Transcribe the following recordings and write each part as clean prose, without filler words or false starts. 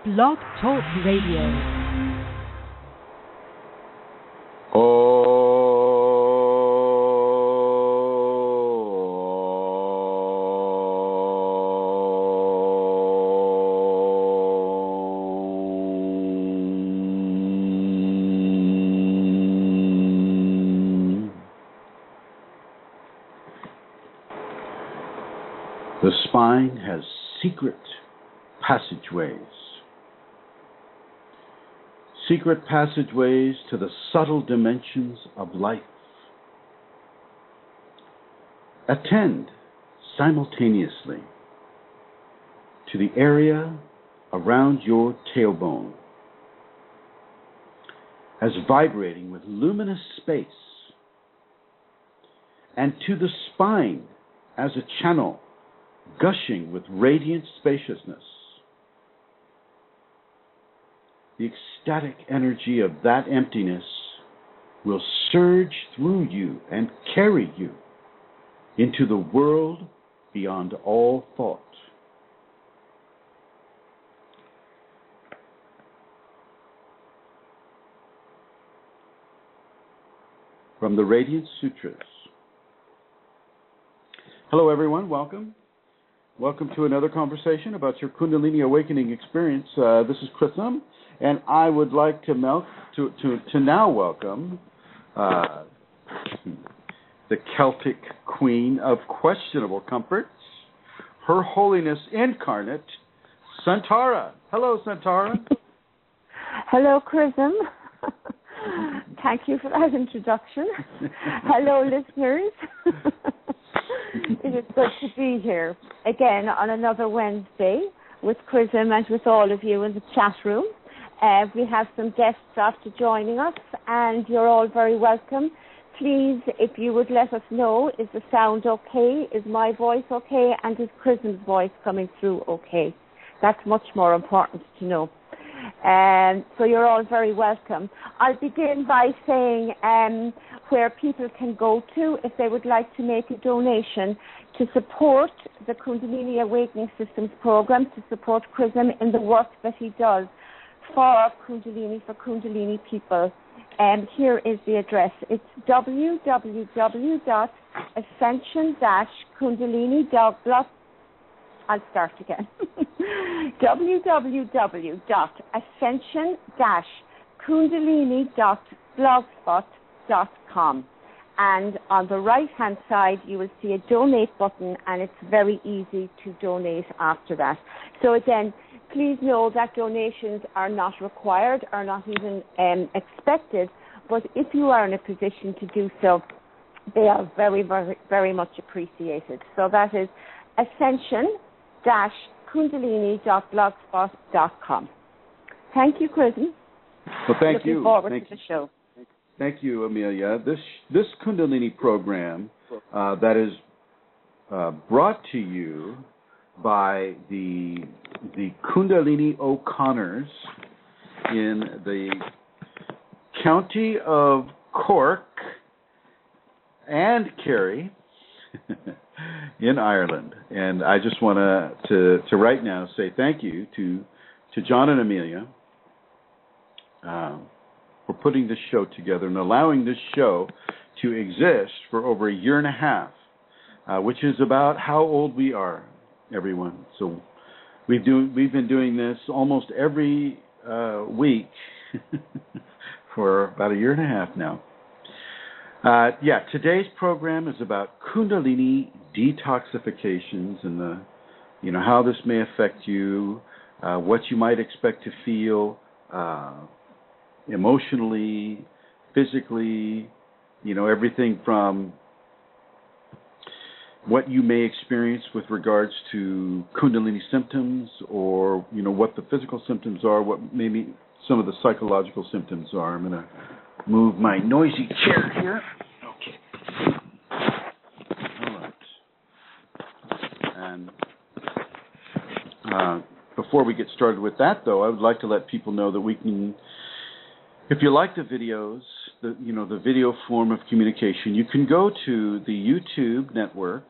Blog Talk Radio. The spine has secret passageways. Secret passageways to the subtle dimensions of life. Attend simultaneously to the area around your tailbone as vibrating with luminous space, and to the spine as a channel gushing with radiant spaciousness. The ecstatic energy of that emptiness will surge through you and carry you into the world beyond all thought. From the Radiant Sutras. Hello everyone, welcome. Welcome to another conversation about your Kundalini Awakening experience. This is Chrism, and I would like to now welcome the Celtic Queen of Questionable Comforts, Her Holiness Incarnate, Suntara. Hello, Suntara. Hello, Chrism. Thank you for that introduction. Hello, listeners. It is good to be here again on another Wednesday with Chrism and with all of you in the chat room. We have some guests after joining us, and you're all very welcome. Please, if you would let us know, is the sound okay? Is my voice okay? And is Chrism's voice coming through okay? That's much more important to know. So you're all very welcome. I'll begin by saying where people can go to if they would like to make a donation to support the Kundalini Awakening Systems program, to support Chrism in the work that he does for Kundalini people. Here is the address. It's www.ascension-kundalini.blog. I'll start again. www.ascension-kundalini.blogspot.com. And on the right-hand side, you will see a donate button, and it's very easy to donate after that. So again, please know that donations are not required, are not even expected, but if you are in a position to do so, they are very, very, very much appreciated. So that is ascension-kundalini.blogspot.com. Thank you, Chrism. Well, thank you. Looking forward to the show. Thank you, Amelia. This Kundalini program that is brought to you by the Kundalini O'Connors in the county of Cork and Kerry in Ireland. And I just want to right now say thank you to John and Amelia for putting this show together and allowing this show to exist for over a year and a half, which is about how old we are, everyone. So we've been doing this almost every week for about a year and a half now. Today's program is about Kundalini detoxifications and how this may affect you, what you might expect to feel emotionally, physically, everything from what you may experience with regards to Kundalini symptoms, or what the physical symptoms are, what maybe some of the psychological symptoms are. I'm going to move my noisy chair here. Okay. All right. And before we get started with that, though, I would like to let people know that we can, if you like the videos, the video form of communication, you can go to the YouTube network,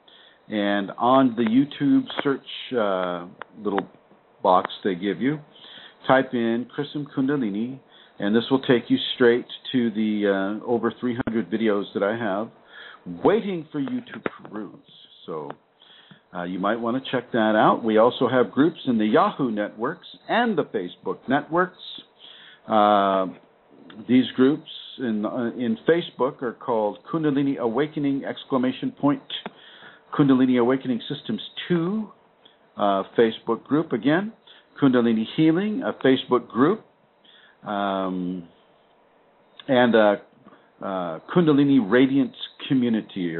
and on the YouTube search little box they give you, type in Chrism Kundalini, and this will take you straight to the over 300 videos that I have waiting for you to peruse. So you might want to check that out. We also have groups in the Yahoo networks and the Facebook networks. These groups in Facebook are called Kundalini Awakening ! Kundalini Awakening Systems 2 Facebook group again. Kundalini Healing, a Facebook group. And Kundalini Radiance Community,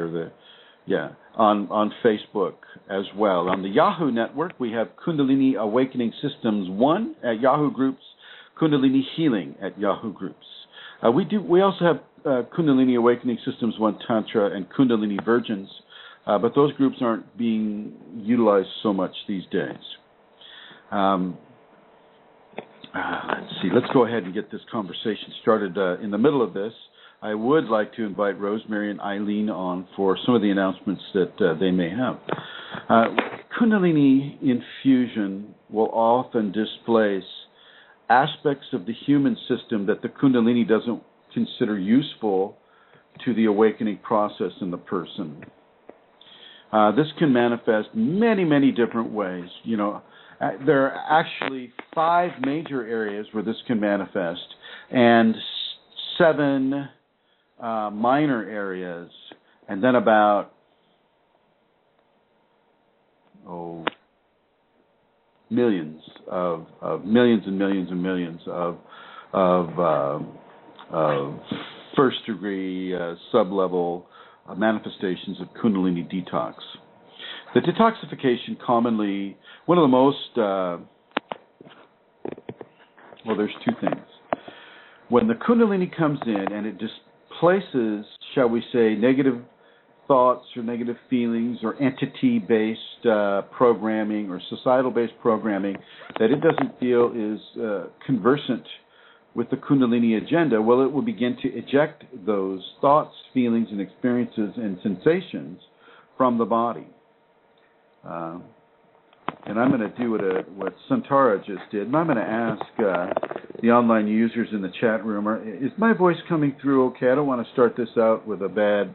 on Facebook as well. On the Yahoo network, we have Kundalini Awakening Systems 1 at Yahoo Groups, Kundalini Healing at Yahoo Groups. We also have Kundalini Awakening Systems 1 Tantra and Kundalini Virgins, but those groups aren't being utilized so much these days. Let's see. Let's go ahead and get this conversation started. In the middle of this, I would like to invite Rosemary and Eileen on for some of the announcements that they may have. Kundalini infusion will often displace aspects of the human system that the Kundalini doesn't consider useful to the awakening process in the person. This can manifest many, many different ways. There are actually 5 major areas where this can manifest, and 7 minor areas, and then about millions and millions of first degree sub-level manifestations of Kundalini detox. The detoxification commonly, one of the most, there's 2 things. When the Kundalini comes in and it displaces, shall we say, negative thoughts or negative feelings or entity-based programming or societal-based programming that it doesn't feel is conversant with the Kundalini agenda, it will begin to eject those thoughts, feelings, and experiences and sensations from the body. And I'm going to do what Suntara just did, and I'm going to ask the online users in the chat room, is my voice coming through okay? I don't want to start this out with a bad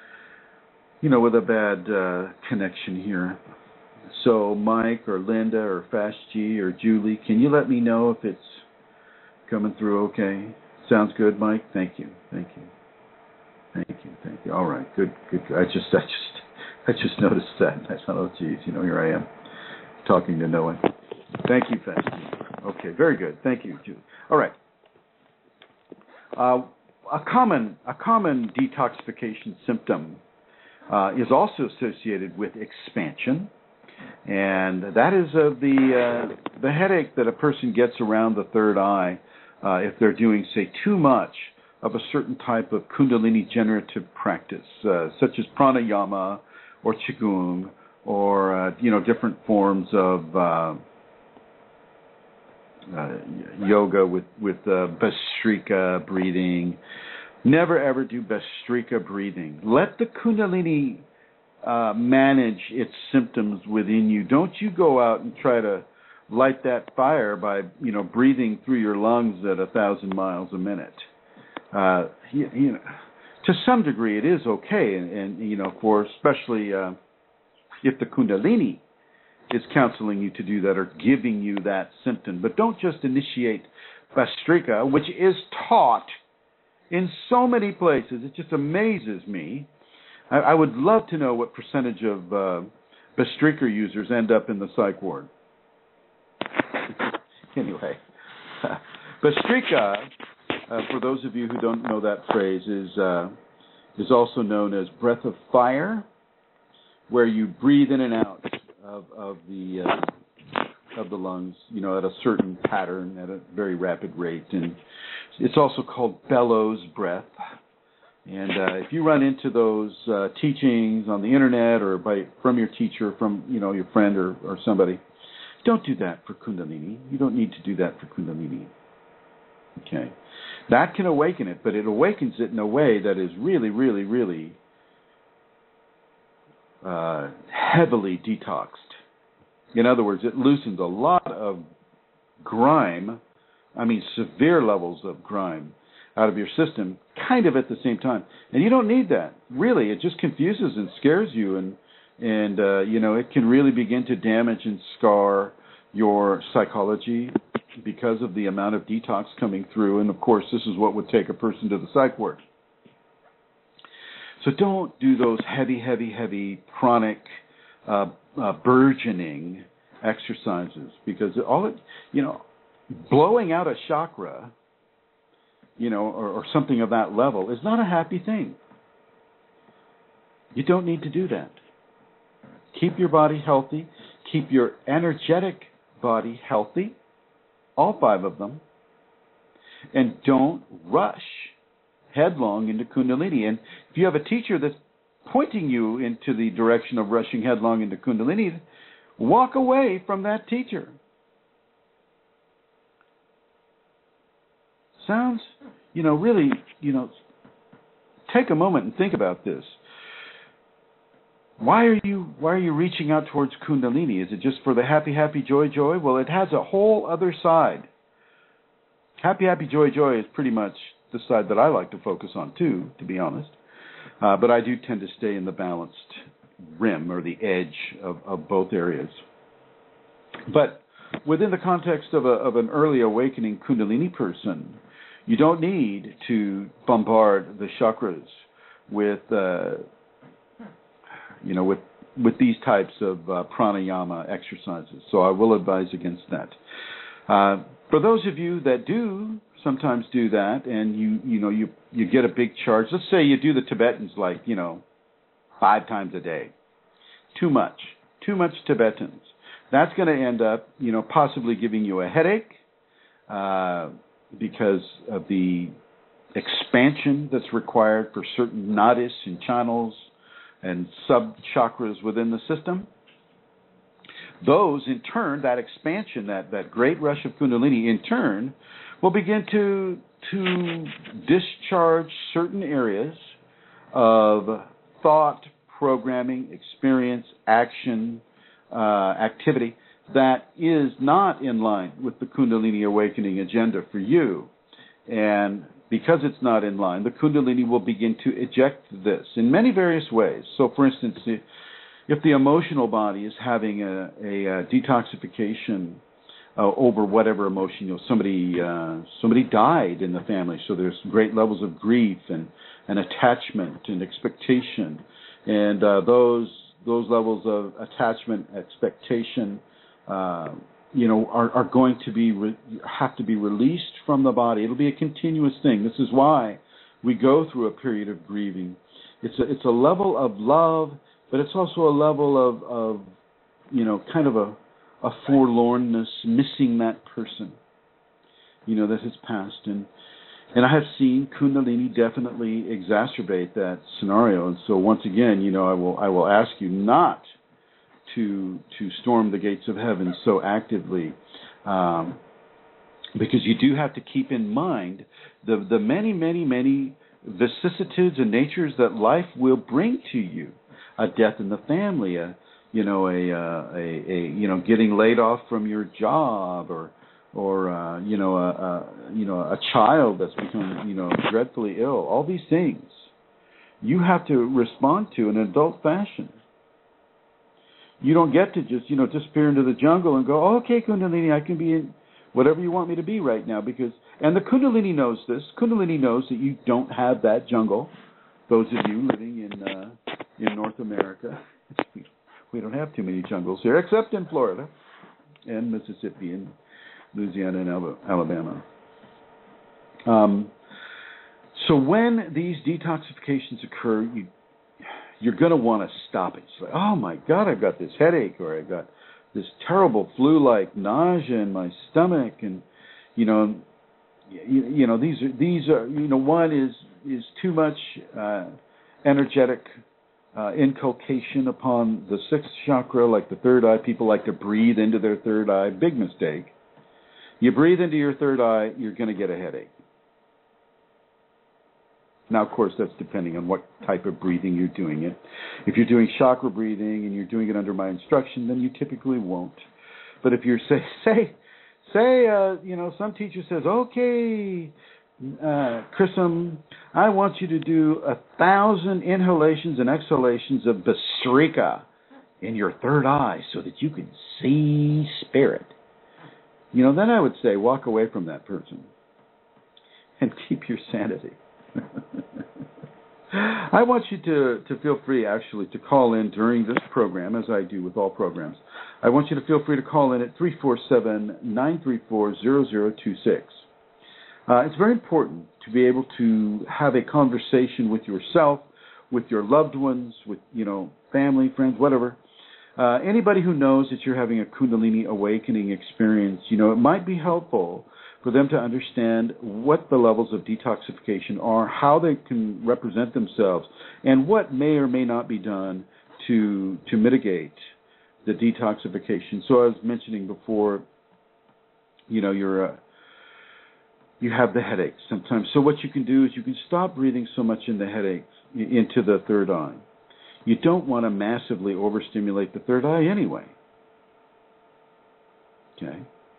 connection here. So Mike or Linda or Fast G or Julie, can you let me know if it's coming through okay? Sounds good, Mike? Thank you. All right, good. I just noticed that. I thought, oh, geez, here I am talking to no one. Thank you, Fast G. Okay, very good. Thank you, Julie. All right. A common detoxification symptom is also associated with expansion, and that is the headache that a person gets around the third eye if they're doing, say, too much of a certain type of Kundalini generative practice, such as pranayama or qigong or different forms of yoga with Bhastrika breathing. Never ever do Bhastrika breathing. Let the Kundalini manage its symptoms within you. Don't you go out and try to light that fire by breathing through your lungs at 1,000 miles a minute. To some degree it is okay, and for especially if the Kundalini is counseling you to do that or giving you that symptom. But don't just initiate Bhastrika, which is taught in so many places. It just amazes me. I would love to know what percentage of Bhastrika users end up in the psych ward. Anyway, Bhastrika, for those of you who don't know that phrase, is also known as breath of fire, where you breathe in and out of the lungs, at a certain pattern at a very rapid rate, and it's also called bellows breath. And if you run into those teachings on the internet or from your teacher, from your friend or somebody, don't do that for Kundalini. You don't need to do that for Kundalini. Okay, that can awaken it, but it awakens it in a way that is really, really, really heavily detoxed. In other words, it loosens a lot of grime, I mean severe levels of grime, out of your system, kind of at the same time. And you don't need that. Really, it just confuses and scares you, and it can really begin to damage and scar your psychology because of the amount of detox coming through. And of course, this is what would take a person to the psych ward. So don't do those heavy, chronic, burgeoning exercises, because blowing out a chakra, or something of that level is not a happy thing. You don't need to do that. Keep your body healthy. Keep your energetic body healthy, all 5 of them, and don't rush headlong into Kundalini. And if you have a teacher that's pointing you into the direction of rushing headlong into Kundalini, walk away from that teacher. Sounds, really, take a moment and think about this. Why are you reaching out towards Kundalini? Is it just for the happy, joy? Well, it has a whole other side. Happy, joy is pretty much the side that I like to focus on too, to be honest. But I do tend to stay in the balanced rim or the edge of both areas. But within the context of an early awakening Kundalini person, you don't need to bombard the chakras with these types of pranayama exercises. So I will advise against that. For those of you that do sometimes do that, and you get a big charge. Let's say you do the Tibetans 5 times a day. Too much Tibetans. That's going to end up, possibly giving you a headache because of the expansion that's required for certain nadis and channels and sub-chakras within the system. Those, in turn, that expansion, that great rush of Kundalini, in turn, will begin to discharge certain areas of thought, programming, experience, action, activity that is not in line with the Kundalini Awakening agenda for you. And because it's not in line, the Kundalini will begin to eject this in many various ways. So, for instance, if the emotional body is having a detoxification over whatever emotion, somebody died in the family, so there's great levels of grief and attachment and expectation, and those levels of attachment, expectation, are going to have to be released from the body. It'll be a continuous thing. This is why we go through a period of grieving. It's a level of love, but it's also a level of kind of a forlornness, missing that person, that has passed. And I have seen Kundalini definitely exacerbate that scenario. And so once again, I will ask you not to storm the gates of heaven so actively, because you do have to keep in mind the many vicissitudes and natures that life will bring to you. A death in the family, getting laid off from your job, or a child that's become dreadfully ill. All these things you have to respond to in an adult fashion. You don't get to just disappear into the jungle and go, okay, Kundalini, I can be in whatever you want me to be right now, and the Kundalini knows this. Kundalini knows that you don't have that jungle. Those of you living in North America, we don't have too many jungles here, except in Florida and Mississippi and Louisiana and Alabama. So when these detoxifications occur, you're going to want to stop it. It's like, oh my God, I've got this headache, or I've got this terrible flu-like nausea in my stomach, and these are one is too much energetic inculcation upon the 6th chakra, like the third eye. People like to breathe into their third eye. Big mistake. You breathe into your third eye, you're going to get a headache. Now, of course, that's depending on what type of breathing you're doing it. If you're doing chakra breathing and you're doing it under my instruction, then you typically won't. But if you're, say say, some teacher says, okay, Chrism, I want you to do 1,000 inhalations and exhalations of Basrika in your third eye so that you can see spirit. Then I would say, walk away from that person and keep your sanity. I want you to feel free, actually, to call in during this program, as I do with all programs. I want you to feel free to call in at 347-934-0026. It's very important to be able to have a conversation with yourself, with your loved ones, with, family, friends, whatever. Anybody who knows that you're having a Kundalini awakening experience, it might be helpful for them to understand what the levels of detoxification are, how they can represent themselves, and what may or may not be done to mitigate the detoxification. So I was mentioning before, you have the headaches sometimes. So what you can do is you can stop breathing so much in the headache into the third eye. You don't want to massively overstimulate the third eye anyway. Okay?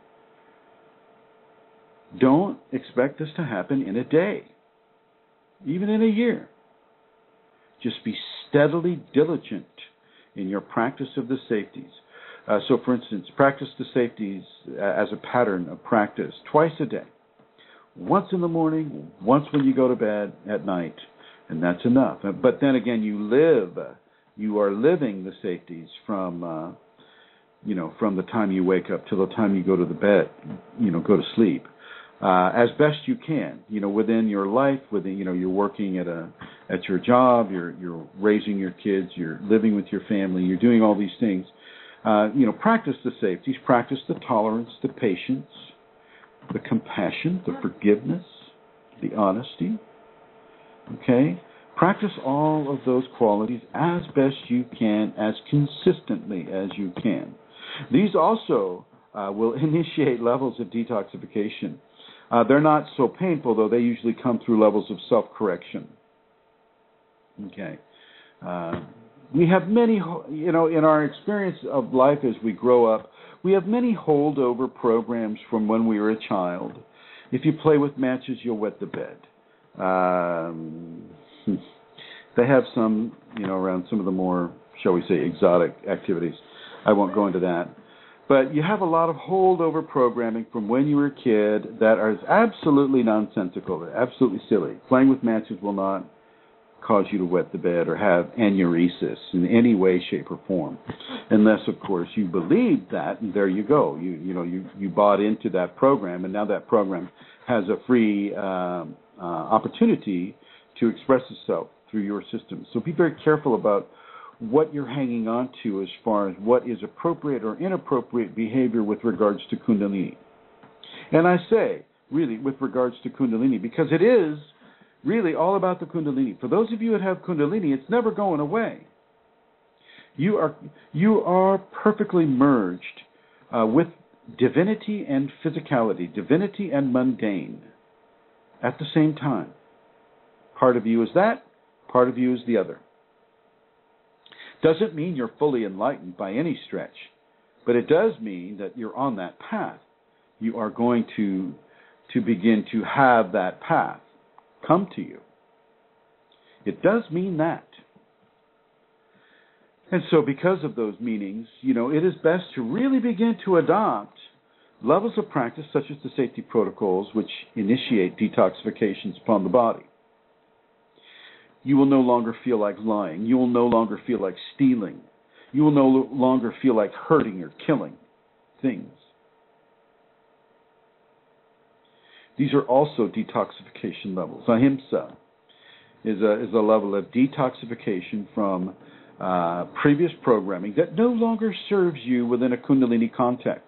Don't expect this to happen in a day, even in a year. Just be steadily diligent in your practice of the safeties. So, for instance, practice the safeties as a pattern of practice twice a day. Once in the morning, once when you go to bed at night, and that's enough. But then again, you are living the safeties from the time you wake up till the time you go to the bed, go to sleep. As best you can, within your life, you're working at your job, you're raising your kids, you're living with your family, you're doing all these things. Practice the safeties, practice the tolerance, the patience, the compassion, the forgiveness, the honesty. Okay? Practice all of those qualities as best you can, as consistently as you can. These also will initiate levels of detoxification. They're not so painful, though. They usually come through levels of self-correction. Okay. We have many, in our experience of life as we grow up, we have many holdover programs from when we were a child. If you play with matches, you'll wet the bed. They have some, around some of the more, shall we say, exotic activities. I won't go into that. But you have a lot of holdover programming from when you were a kid that is absolutely nonsensical, absolutely silly. Playing with matches will not cause you to wet the bed or have aneurysm in any way, shape, or form, unless, of course, you believed that, and there you go. You bought into that program, and now that program has a free opportunity to express itself through your system. So be very careful about what you're hanging on to as far as what is appropriate or inappropriate behavior with regards to Kundalini. And I say, really, with regards to Kundalini, because it is really all about the Kundalini. For those of you that have Kundalini, it's never going away. You are perfectly merged with divinity and physicality, divinity and mundane at the same time. Part of you is that, part of you is the other. Doesn't mean you're fully enlightened by any stretch, but it does mean that you're on that path. You are going to begin to have that path come to you. It does mean that. And so because of those meanings, it is best to really begin to adopt levels of practice such as the safety protocols which initiate detoxifications upon the body. You will no longer feel like lying. You will no longer feel like stealing. You will no longer feel like hurting or killing things. These are also detoxification levels. Ahimsa is a level of detoxification from previous programming that no longer serves you within a Kundalini context.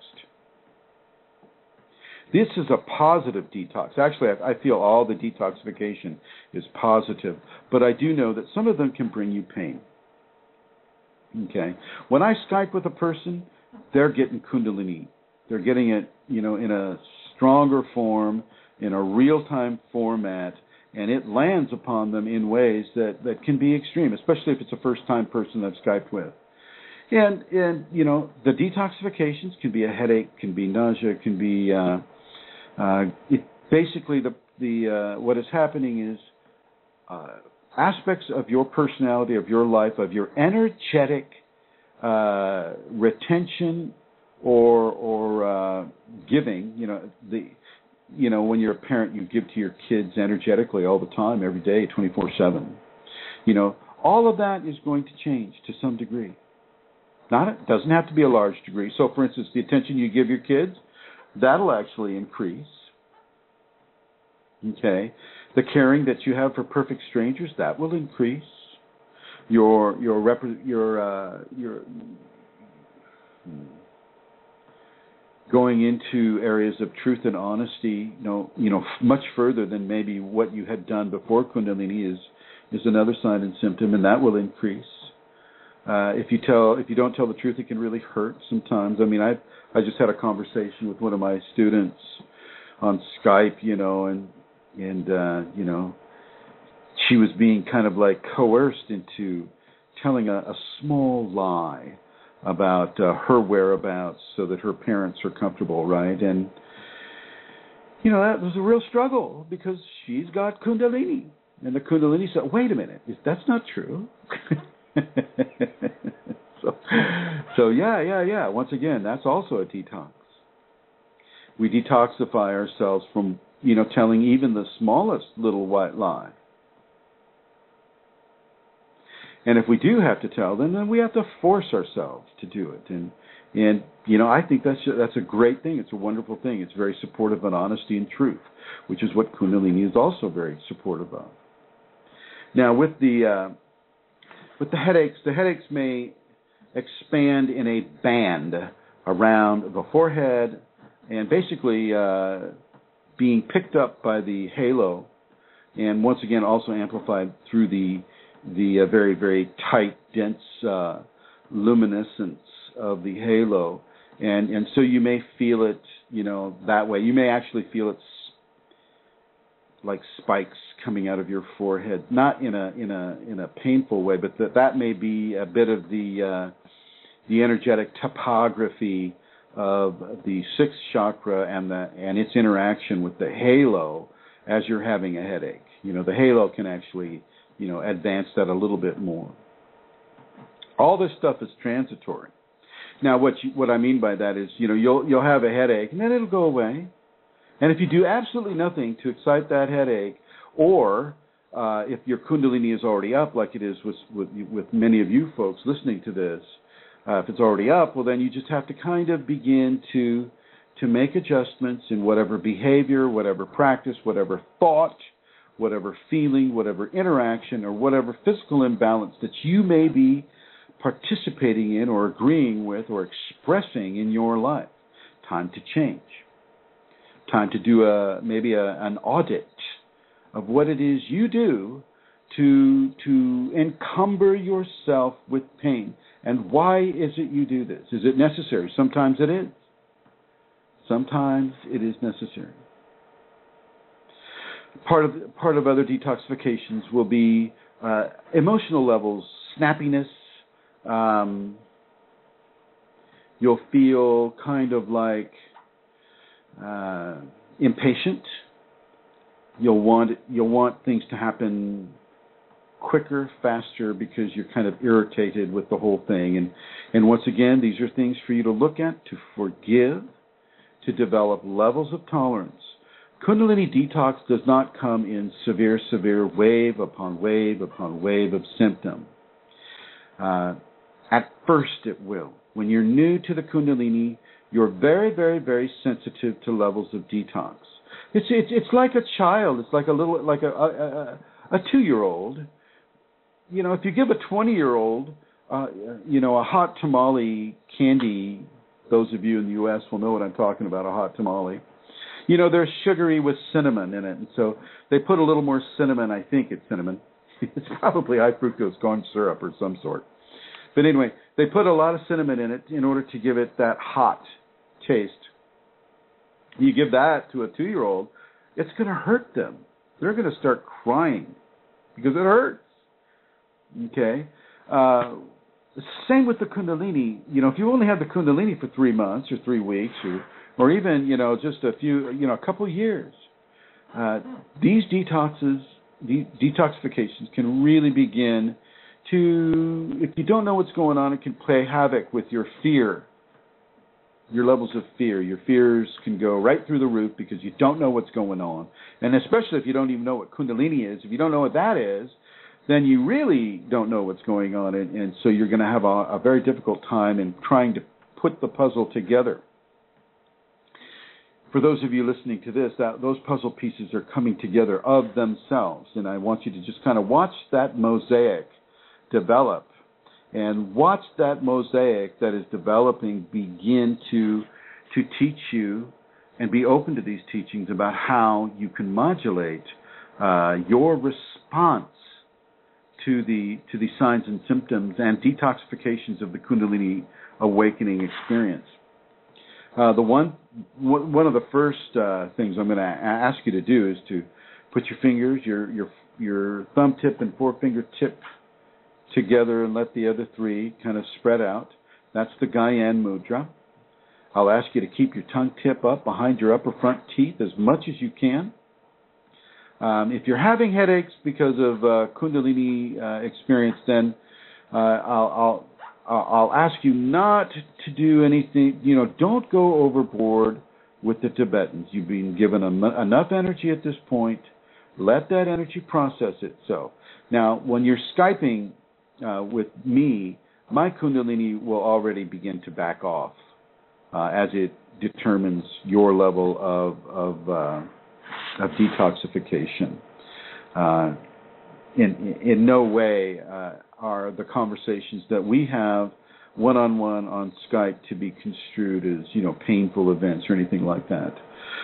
This is a positive detox. Actually, I feel all the detoxification is positive, but I do know that some of them can bring you pain. Okay? When I Skype with a person, they're getting Kundalini. They're getting it, in a stronger form, in a real-time format, and it lands upon them in ways that can be extreme, especially if it's a first-time person I've Skyped with. And you know, the detoxifications can be a headache, can be nausea, can be basically the what is happening is aspects of your personality, of your life, of your energetic retention or giving. You know, when you're a parent, you give to your kids energetically all the time, every day, 24/7. You know, all of that is going to change to some degree. It doesn't have to be a large degree. So, for instance, the attention you give your kids, that'll actually increase. Okay, the caring that you have for perfect strangers, that will increase. Your going into areas of truth and honesty, you know, much further than maybe what you had done before Kundalini is another sign and symptom, and that will increase. If you don't tell the truth, it can really hurt sometimes. I mean, I just had a conversation with one of my students on Skype, you know, and you know, she was being kind of like coerced into telling a small lie about her whereabouts so that her parents are comfortable, right? And you know, that was a real struggle because she's got Kundalini, and the Kundalini said, "Wait a minute, that's not true." So yeah. Once again, that's also a detox. We detoxify ourselves from, you know, telling even the smallest little white lie. And if we do have to tell them, then we have to force ourselves to do it. And you know, I think that's a great thing. It's a wonderful thing. It's very supportive of honesty and truth, which is what Kundalini is also very supportive of. Now, with the headaches may expand in a band around the forehead and basically being picked up by the halo, and once again also amplified through the very, very tight, dense luminescence of the halo, and so you may feel it, you know, that way. You may actually feel it like spikes coming out of your forehead, not in a painful way, but that may be a bit of the energetic topography of the sixth chakra and its interaction with the halo as you're having a headache. You know, the halo can actually, you know, advance that a little bit more. All this stuff is transitory. Now, what I mean by that is, you know, you'll have a headache and then it'll go away. And if you do absolutely nothing to excite that headache, or if your Kundalini is already up, like it is with many of you folks listening to this, if it's already up, well, then you just have to kind of begin to make adjustments in whatever behavior, whatever practice, whatever thought, whatever feeling, whatever interaction, or whatever physical imbalance that you may be participating in or agreeing with or expressing in your life. Time to change. Time to do maybe an audit of what it is you do to encumber yourself with pain. And why is it you do this? Is it necessary? Sometimes it is. Sometimes it is necessary. Part of other detoxifications will be emotional levels, snappiness. You'll feel kind of like impatient. You'll want things to happen quicker, faster, because you're kind of irritated with the whole thing. And once again, these are things for you to look at, to forgive, to develop levels of tolerance. Kundalini detox does not come in severe wave upon wave upon wave of symptom. At first it will. When you're new to the Kundalini, you're very, very, very sensitive to levels of detox. It's like a child. It's like a 2-year-old. You know, if you give a 20-year-old, you know, a hot tamale candy, those of you in the U.S. will know what I'm talking about, a hot tamale. You know, they're sugary with cinnamon in it, and so they put a little more cinnamon. I think it's cinnamon. It's probably high fructose corn syrup or some sort. But anyway, they put a lot of cinnamon in it in order to give it that hot taste. You give that to a 2-year-old, it's going to hurt them. They're going to start crying because it hurts. Okay? same with the Kundalini. If you only have the Kundalini for 3 months or 3 weeks or even, just a few, a couple of years, these detoxifications can really begin to, if you don't know what's going on, it can play havoc with your fear, your levels of fear. Your fears can go right through the roof because you don't know what's going on. And especially if you don't even know what Kundalini is, if you don't know what that is, then you really don't know what's going on. And so you're going to have a very difficult time in trying to put the puzzle together. For those of you listening to this, those puzzle pieces are coming together of themselves. And I want you to just kind of watch that mosaic develop. And watch that mosaic that is developing begin to teach you and be open to these teachings about how you can modulate your response to the signs and symptoms and detoxifications of the Kundalini Awakening experience. One of the first things I'm going to ask you to do is to put your fingers, your thumb tip and forefinger tip together and let the other 3 kind of spread out. That's the Gyan Mudra. I'll ask you to keep your tongue tip up behind your upper front teeth as much as you can. If you're having headaches because of Kundalini experience, then I'll ask you not to do anything. Don't go overboard with the Tibetans. You've been given enough energy at this point. Let that energy process itself. Now, when you're Skyping with me, my Kundalini will already begin to back off as it determines your level of detoxification. In no way are the conversations that we have one-on-one on Skype to be construed as, painful events or anything like that.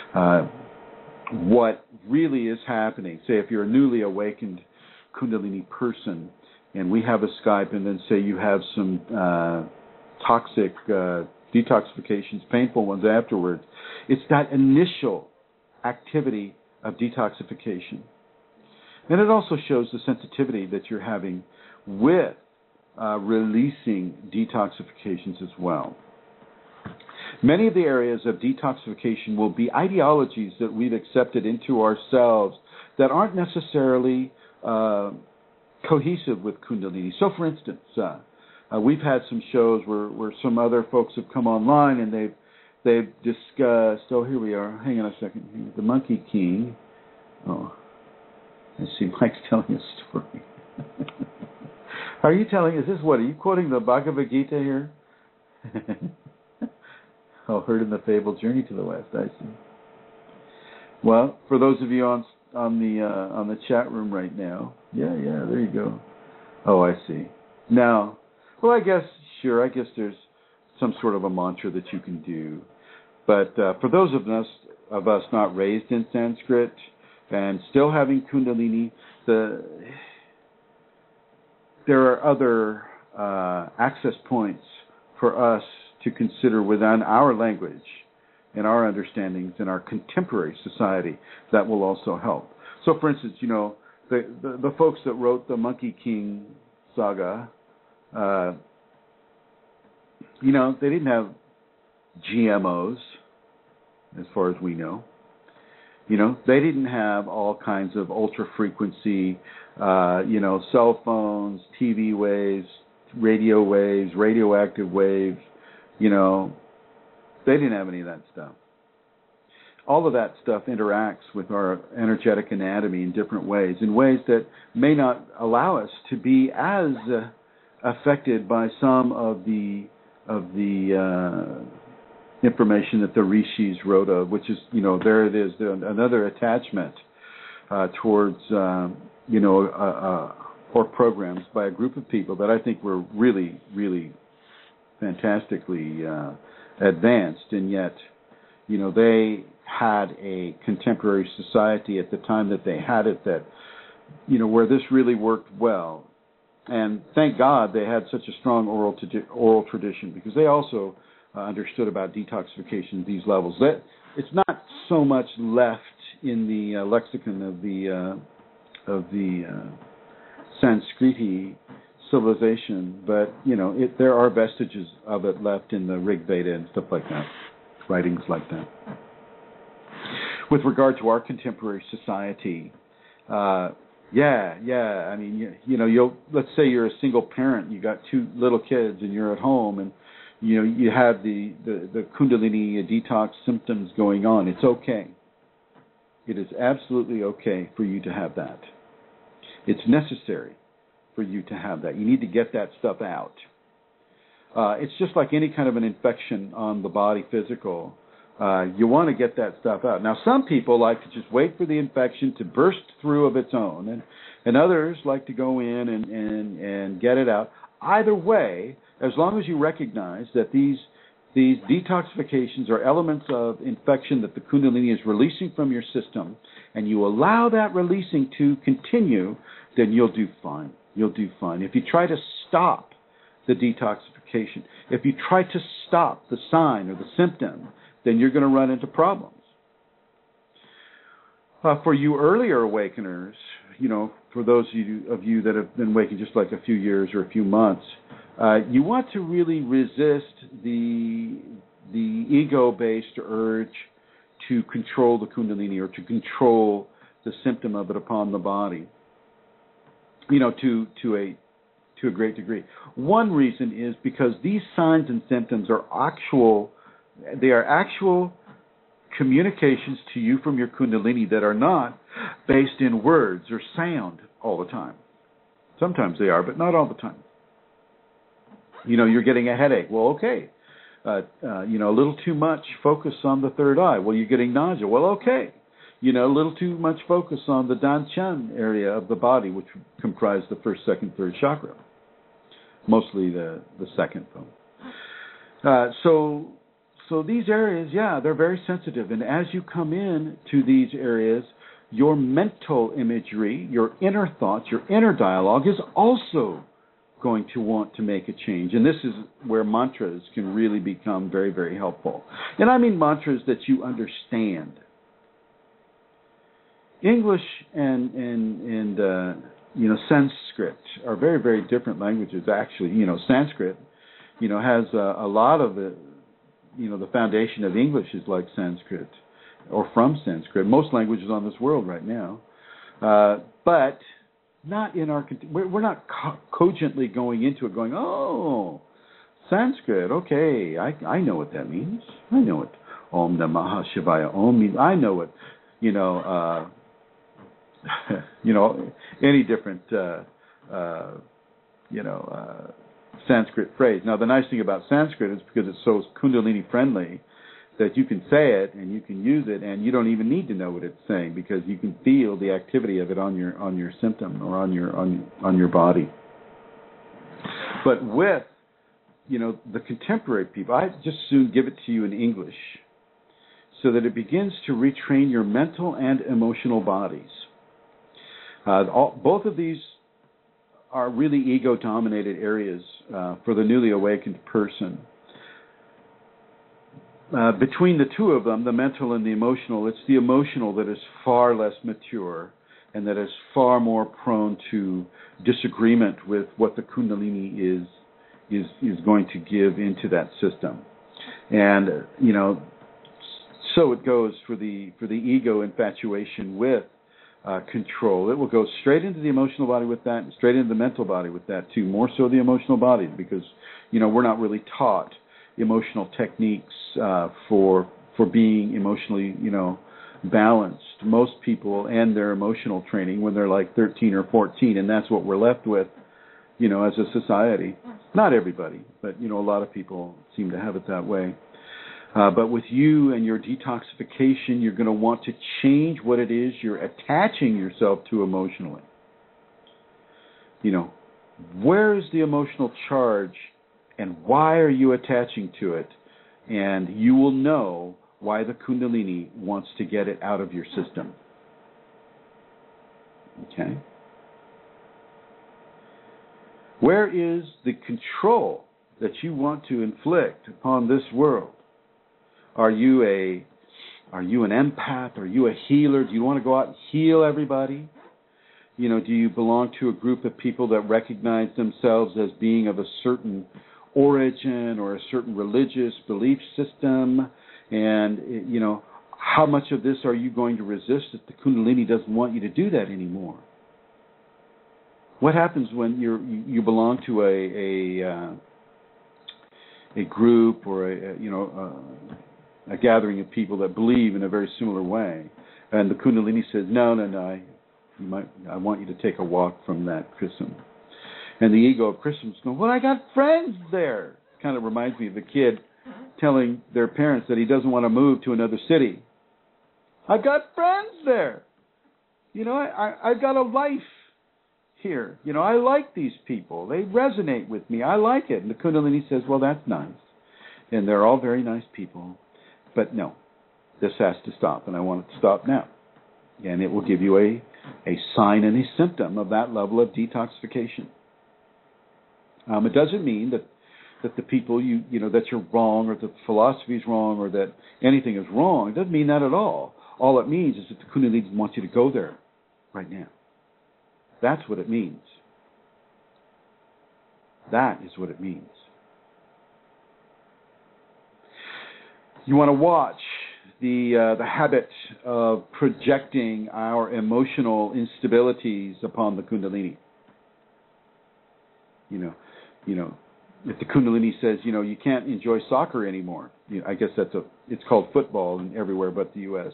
What really is happening, say if you're a newly awakened Kundalini person and we have a Skype and then say you have some toxic detoxifications, painful ones afterwards, it's that initial activity of detoxification. And it also shows the sensitivity that you're having with releasing detoxifications as well. Many of the areas of detoxification will be ideologies that we've accepted into ourselves that aren't necessarily cohesive with Kundalini. So, for instance, we've had some shows where some other folks have come online and they've discussed, here we are, hang on a second, the Monkey King. Oh, I see Mike's telling a story. Are you you quoting the Bhagavad Gita here? Heard in the fable Journey to the West, I see. Well, for those of you on the chat room right now, yeah, there you go. Oh, I see. Now, well, I guess there's some sort of a mantra that you can do. But for those of us not raised in Sanskrit and still having Kundalini, there are other access points for us to consider within our language and our understandings in our contemporary society that will also help. So, for instance, the folks that wrote the Monkey King saga, they didn't have GMOs, as far as we know. They didn't have all kinds of ultra frequency, cell phones, TV waves, radioactive waves. They didn't have any of that stuff. All of that stuff interacts with our energetic anatomy in different ways, in ways that may not allow us to be as affected by some of the information that the rishis wrote of, which is, there it is, another attachment towards, or programs by a group of people that I think were really, really fantastically advanced, and yet, they had a contemporary society at the time that they had it that, where this really worked well. And thank God they had such a strong oral tradition, because they also understood about detoxification at these levels. That it's not so much left in the lexicon of the Sanskriti civilization, but there are vestiges of it left in the Rig Veda and stuff like that, writings like that. With regard to our contemporary society, I mean, let's say you're a single parent, you got 2 little kids, and you're at home, and you have the Kundalini detox symptoms going on. It's okay. It is absolutely okay for you to have that. It's necessary for you to have that. You need to get that stuff out. It's just like any kind of an infection on the body, physical. You want to get that stuff out. Now, some people like to just wait for the infection to burst through of its own, and others like to go in and get it out. Either way, as long as you recognize that these detoxifications are elements of infection that the Kundalini is releasing from your system, and you allow that releasing to continue, then you'll do fine. You'll do fine. If you try to stop the detoxification, if you try to stop the sign or the symptom, then you're going to run into problems. For you earlier awakeners, for those of you that have been awakened just like a few years or a few months, you want to really resist the ego-based urge to control the Kundalini or to control the symptom of it upon the body, to a great degree. One reason is because these signs and symptoms are actual communications to you from your Kundalini that are not based in words or sound all the time. Sometimes they are, but not all the time. You're getting a headache. Well, okay. A little too much focus on the third eye. Well, you're getting nausea. Well, okay. A little too much focus on the Dan-chan area of the body, which comprise the first, second, third chakra. Mostly the second, though. So these areas, they're very sensitive. And as you come in to these areas, your mental imagery, your inner thoughts, your inner dialogue is also going to want to make a change. And this is where mantras can really become very, very helpful. And I mean mantras that you understand. English and Sanskrit are very, very different languages, actually. Sanskrit, has a lot of the, the foundation of English is like Sanskrit or from Sanskrit. Most languages on this world right now. But not in our, we're not cogently going into it going, oh, Sanskrit, okay, I know what that means. I know it. Om Namaha Shivaya Om means, I know it. Any different, Sanskrit phrase. Now, the nice thing about Sanskrit is because it's so Kundalini friendly that you can say it and you can use it, and you don't even need to know what it's saying because you can feel the activity of it on your symptom or on your body. But with the contemporary people, I just soon give it to you in English so that it begins to retrain your mental and emotional bodies. Both of these are really ego-dominated areas for the newly awakened person. Between the two of them, the mental and the emotional, it's the emotional that is far less mature and that is far more prone to disagreement with what the Kundalini is going to give into that system. And, so it goes for the ego infatuation with control. It will go straight into the emotional body with that, and straight into the mental body with that too. More so the emotional body because we're not really taught emotional techniques for being emotionally balanced. Most people end their emotional training when they're like 13 or 14, and that's what we're left with as a society. Not everybody, but a lot of people seem to have it that way. But with you and your detoxification, you're going to want to change what it is you're attaching yourself to emotionally. Where is the emotional charge and why are you attaching to it? And you will know why the Kundalini wants to get it out of your system. Okay? Where is the control that you want to inflict upon this world? Are you an empath? Are you a healer? Do you want to go out and heal everybody? You know, do you belong to a group of people that recognize themselves as being of a certain origin or a certain religious belief system? And, you know, how much of this are you going to resist if the Kundalini doesn't want you to do that anymore? What happens when you belong to a group or a gathering of people that believe in a very similar way, and the Kundalini says, no, I want you to take a walk from that Chrism. And the ego of Chrism is going, well, I got friends there. Kind of reminds me of a kid telling their parents that he doesn't want to move to another city. I've got friends there. You know, I've got a life here. You know, I like these people. They resonate with me. I like it. And the Kundalini says, well, that's nice. And they're all very nice people. But no, this has to stop, and I want it to stop now. And it will give you a sign and a symptom of that level of detoxification. It doesn't mean that the people that you're wrong, or that the philosophy is wrong, or that anything is wrong. It doesn't mean that at all. All it means is that the Kundalini wants you to go there right now. That's what it means. That is what it means. You want to watch the habit of projecting our emotional instabilities upon the Kundalini. You know, if the Kundalini says, you can't enjoy soccer anymore, I guess it's called football everywhere but the U.S.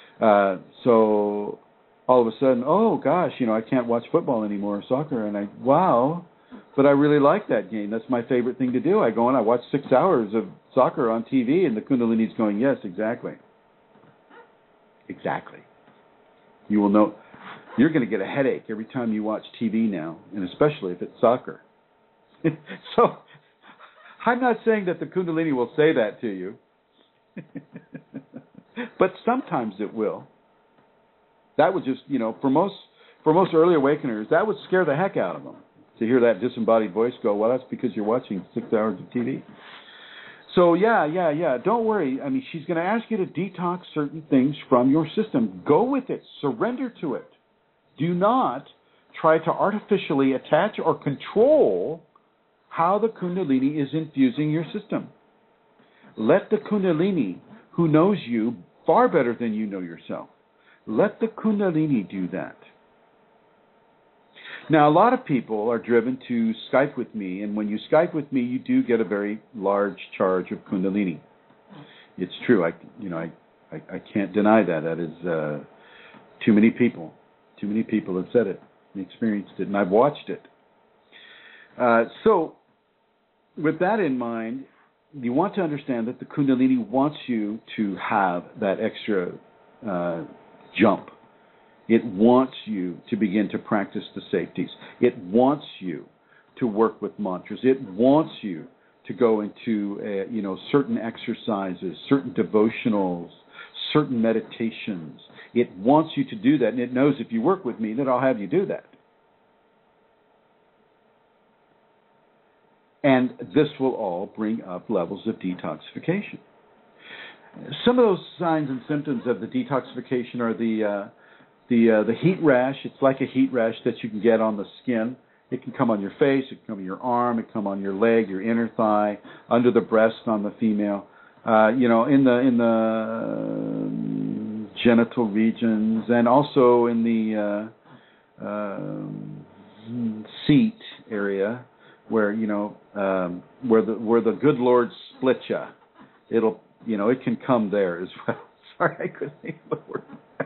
So all of a sudden, oh gosh, I can't watch football anymore, soccer, and wow, but I really like that game. That's my favorite thing to do. I go and I watch 6 hours of soccer on TV, and the Kundalini's going, yes, exactly. Exactly. You will know you're going to get a headache every time you watch TV now, and especially if it's soccer. So I'm not saying that the Kundalini will say that to you, but sometimes it will. That would just, for most early awakeners, that would scare the heck out of them to hear that disembodied voice go, well, that's because you're watching 6 hours of TV. So, yeah. Don't worry. I mean, she's going to ask you to detox certain things from your system. Go with it. Surrender to it. Do not try to artificially attach or control how the Kundalini is infusing your system. Let the Kundalini, who knows you far better than you know yourself, let the Kundalini do that. Now, a lot of people are driven to Skype with me, and when you Skype with me, you do get a very large charge of Kundalini. It's true. I can't deny that. That is too many people. Too many people have said it and experienced it, and I've watched it. So, with that in mind, you want to understand that the Kundalini wants you to have that extra jump. It wants you to begin to practice the safeties. It wants you to work with mantras. It wants you to go into certain exercises, certain devotionals, certain meditations. It wants you to do that, and it knows if you work with me that I'll have you do that. And this will all bring up levels of detoxification. Some of those signs and symptoms of the detoxification are the heat rash. It's like a heat rash that you can get on the skin. It can come on your face, it can come on your arm, it can come on your leg, your inner thigh, under the breast on the female. In the genital regions, and also in the seat area, where the good Lord split ya. It can come there as well. Sorry, I couldn't think of the word.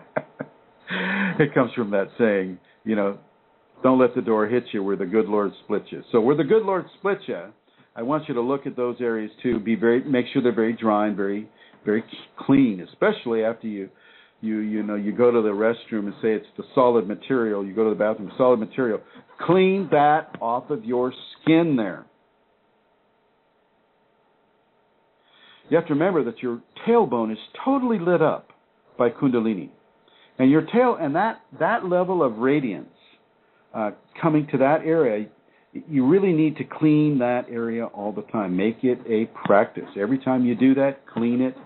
It comes from that saying, don't let the door hit you where the good Lord split you. So where the good Lord split you, I want you to look at those areas too. Make sure they're very dry and very, very clean, especially after you go to the restroom and say it's the solid material. You go to the bathroom, solid material. Clean that off of your skin there. You have to remember that your tailbone is totally lit up by Kundalini. And your tail, and that level of radiance coming to that area, you really need to clean that area all the time. Make it a practice. Every time you do that, clean it,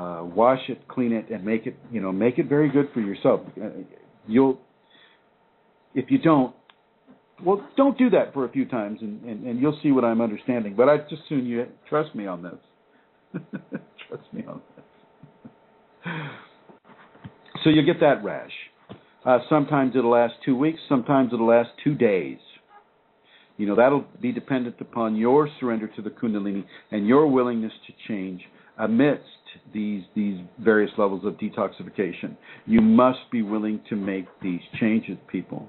wash it, clean it, and make it very good for yourself. if you don't, well, don't do that for a few times, and you'll see what I'm understanding. But I'd just soon you trust me on this. Trust me on this. So you get that rash. Sometimes it'll last 2 weeks. Sometimes it'll last 2 days. That'll be dependent upon your surrender to the Kundalini and your willingness to change amidst these various levels of detoxification. You must be willing to make these changes, people.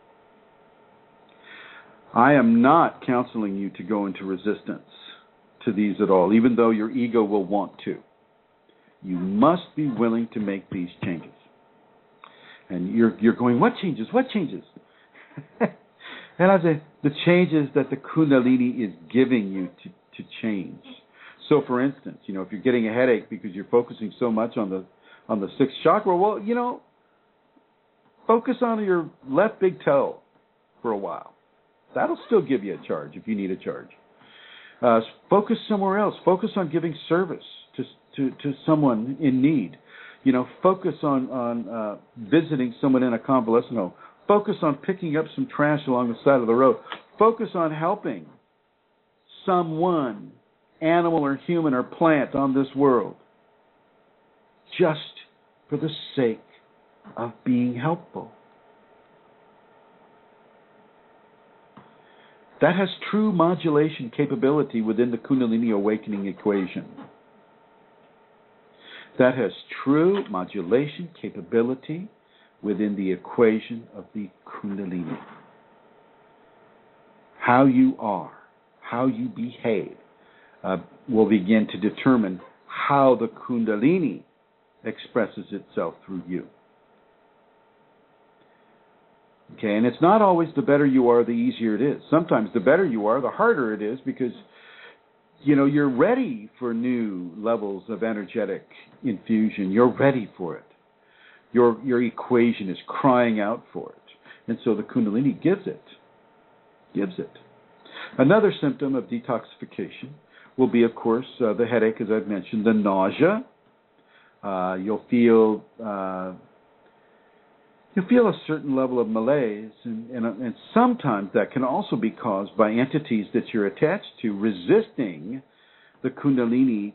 I am not counseling you to go into resistance to these at all, even though your ego will want to. You must be willing to make these changes. And you're going, what changes? What changes? And I say, the changes that the Kundalini is giving you to change. So, for instance, if you're getting a headache because you're focusing so much on the sixth chakra, well, focus on your left big toe for a while. That'll still give you a charge if you need a charge. Focus somewhere else. Focus on giving service to someone in need. Focus on visiting someone in a convalescent home. Focus on picking up some trash along the side of the road. Focus on helping someone, animal or human or plant on this world, just for the sake of being helpful. That has true modulation capability within the Kundalini Awakening equation. That has true modulation capability within the equation of the Kundalini. How you are, how you behave, will begin to determine how the Kundalini expresses itself through you. Okay, and it's not always the better you are, the easier it is. Sometimes the better you are, the harder it is, because you're ready for new levels of energetic infusion. You're ready for it. Your equation is crying out for it. And so the Kundalini gives it. Another symptom of detoxification will be, of course, the headache, as I've mentioned, the nausea. You'll feel a certain level of malaise, and sometimes that can also be caused by entities that you're attached to resisting the Kundalini,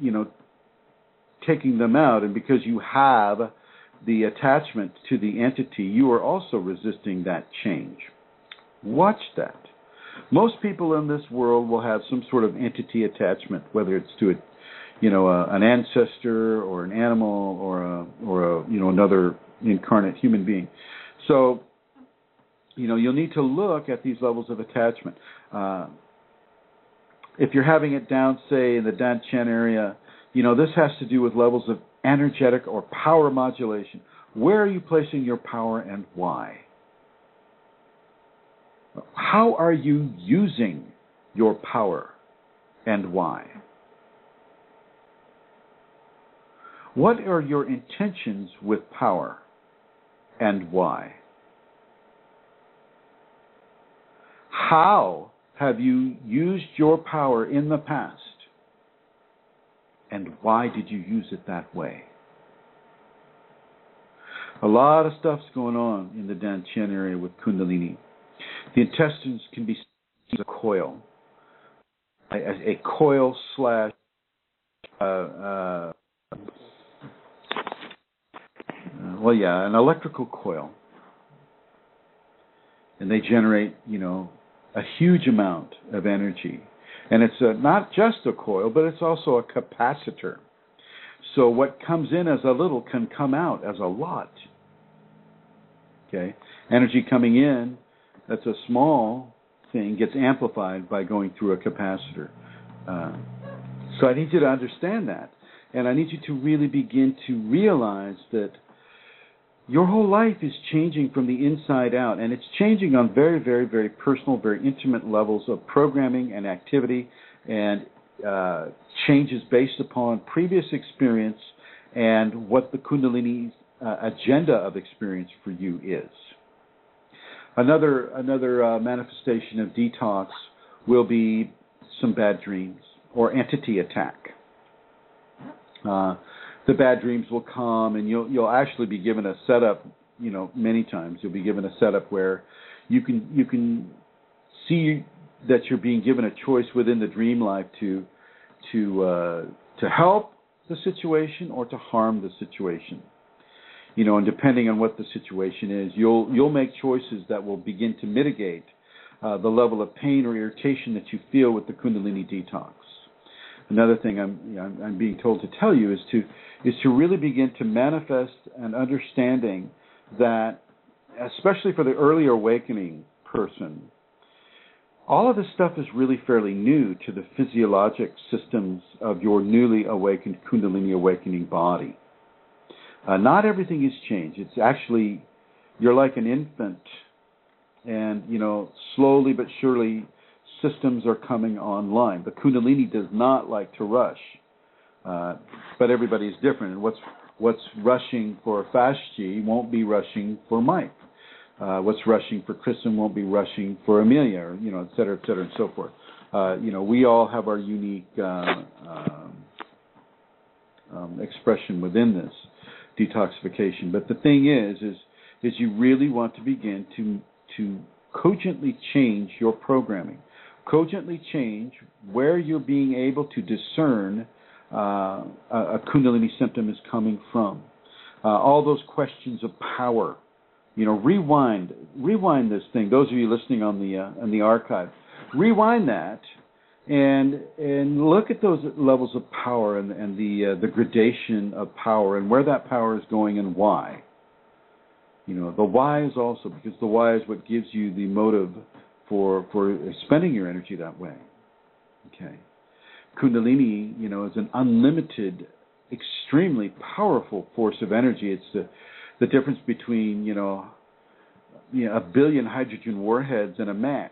taking them out. And because you have the attachment to the entity, you are also resisting that change. Watch that. Most people in this world will have some sort of entity attachment, whether it's to an ancestor or an animal or another incarnate human being. So, you'll need to look at these levels of attachment. If you're having it down, say, in the Dan-Chen area, this has to do with levels of energetic or power modulation. Where are you placing your power and why? How are you using your power and why? What are your intentions with power and why? How have you used your power in the past? And why did you use it that way? A lot of stuff's going on in the Dan-Chen area with Kundalini. The intestines can be seen as a coil. A coil slash an electrical coil. And they generate, a huge amount of energy. And it's not just a coil, but it's also a capacitor. So what comes in as a little can come out as a lot. Okay? Energy coming in, that's a small thing, gets amplified by going through a capacitor. So I need you to understand that. And I need you to really begin to realize that your whole life is changing from the inside out, and it's changing on very, very, very personal, very intimate levels of programming and activity, and changes based upon previous experience and what the Kundalini's agenda of experience for you is. Another manifestation of detox will be some bad dreams or entity attack. The bad dreams will come, and you'll actually be given a setup many times you'll be given a setup where you can see that you're being given a choice within the dream life to help the situation or to harm the situation. And depending on what the situation is, you'll make choices that will begin to mitigate the level of pain or irritation that you feel with the Kundalini detox. Another thing I'm being told to tell you is to really begin to manifest an understanding that, especially for the earlier awakening person, all of this stuff is really fairly new to the physiologic systems of your newly awakened Kundalini awakening body. Not everything has changed. It's actually, you're like an infant, and, slowly but surely systems are coming online. The Kundalini does not like to rush, but everybody is different. And what's rushing for Fashji won't be rushing for Mike. What's rushing for Chrism won't be rushing for Amelia, or, et cetera, and so forth. We all have our unique expression within this detoxification. But the thing is you really want to begin to cogently change your programming, cogently change where you're being able to discern a Kundalini symptom is coming from. All those questions of power. Rewind this thing. Those of you listening on the archive, rewind that and look at those levels of power and the gradation of power and where that power is going and why. The why is also, because the why is what gives you the motive for spending your energy that way. Okay. Kundalini, is an unlimited, extremely powerful force of energy. It's the difference between, a billion hydrogen warheads and a match.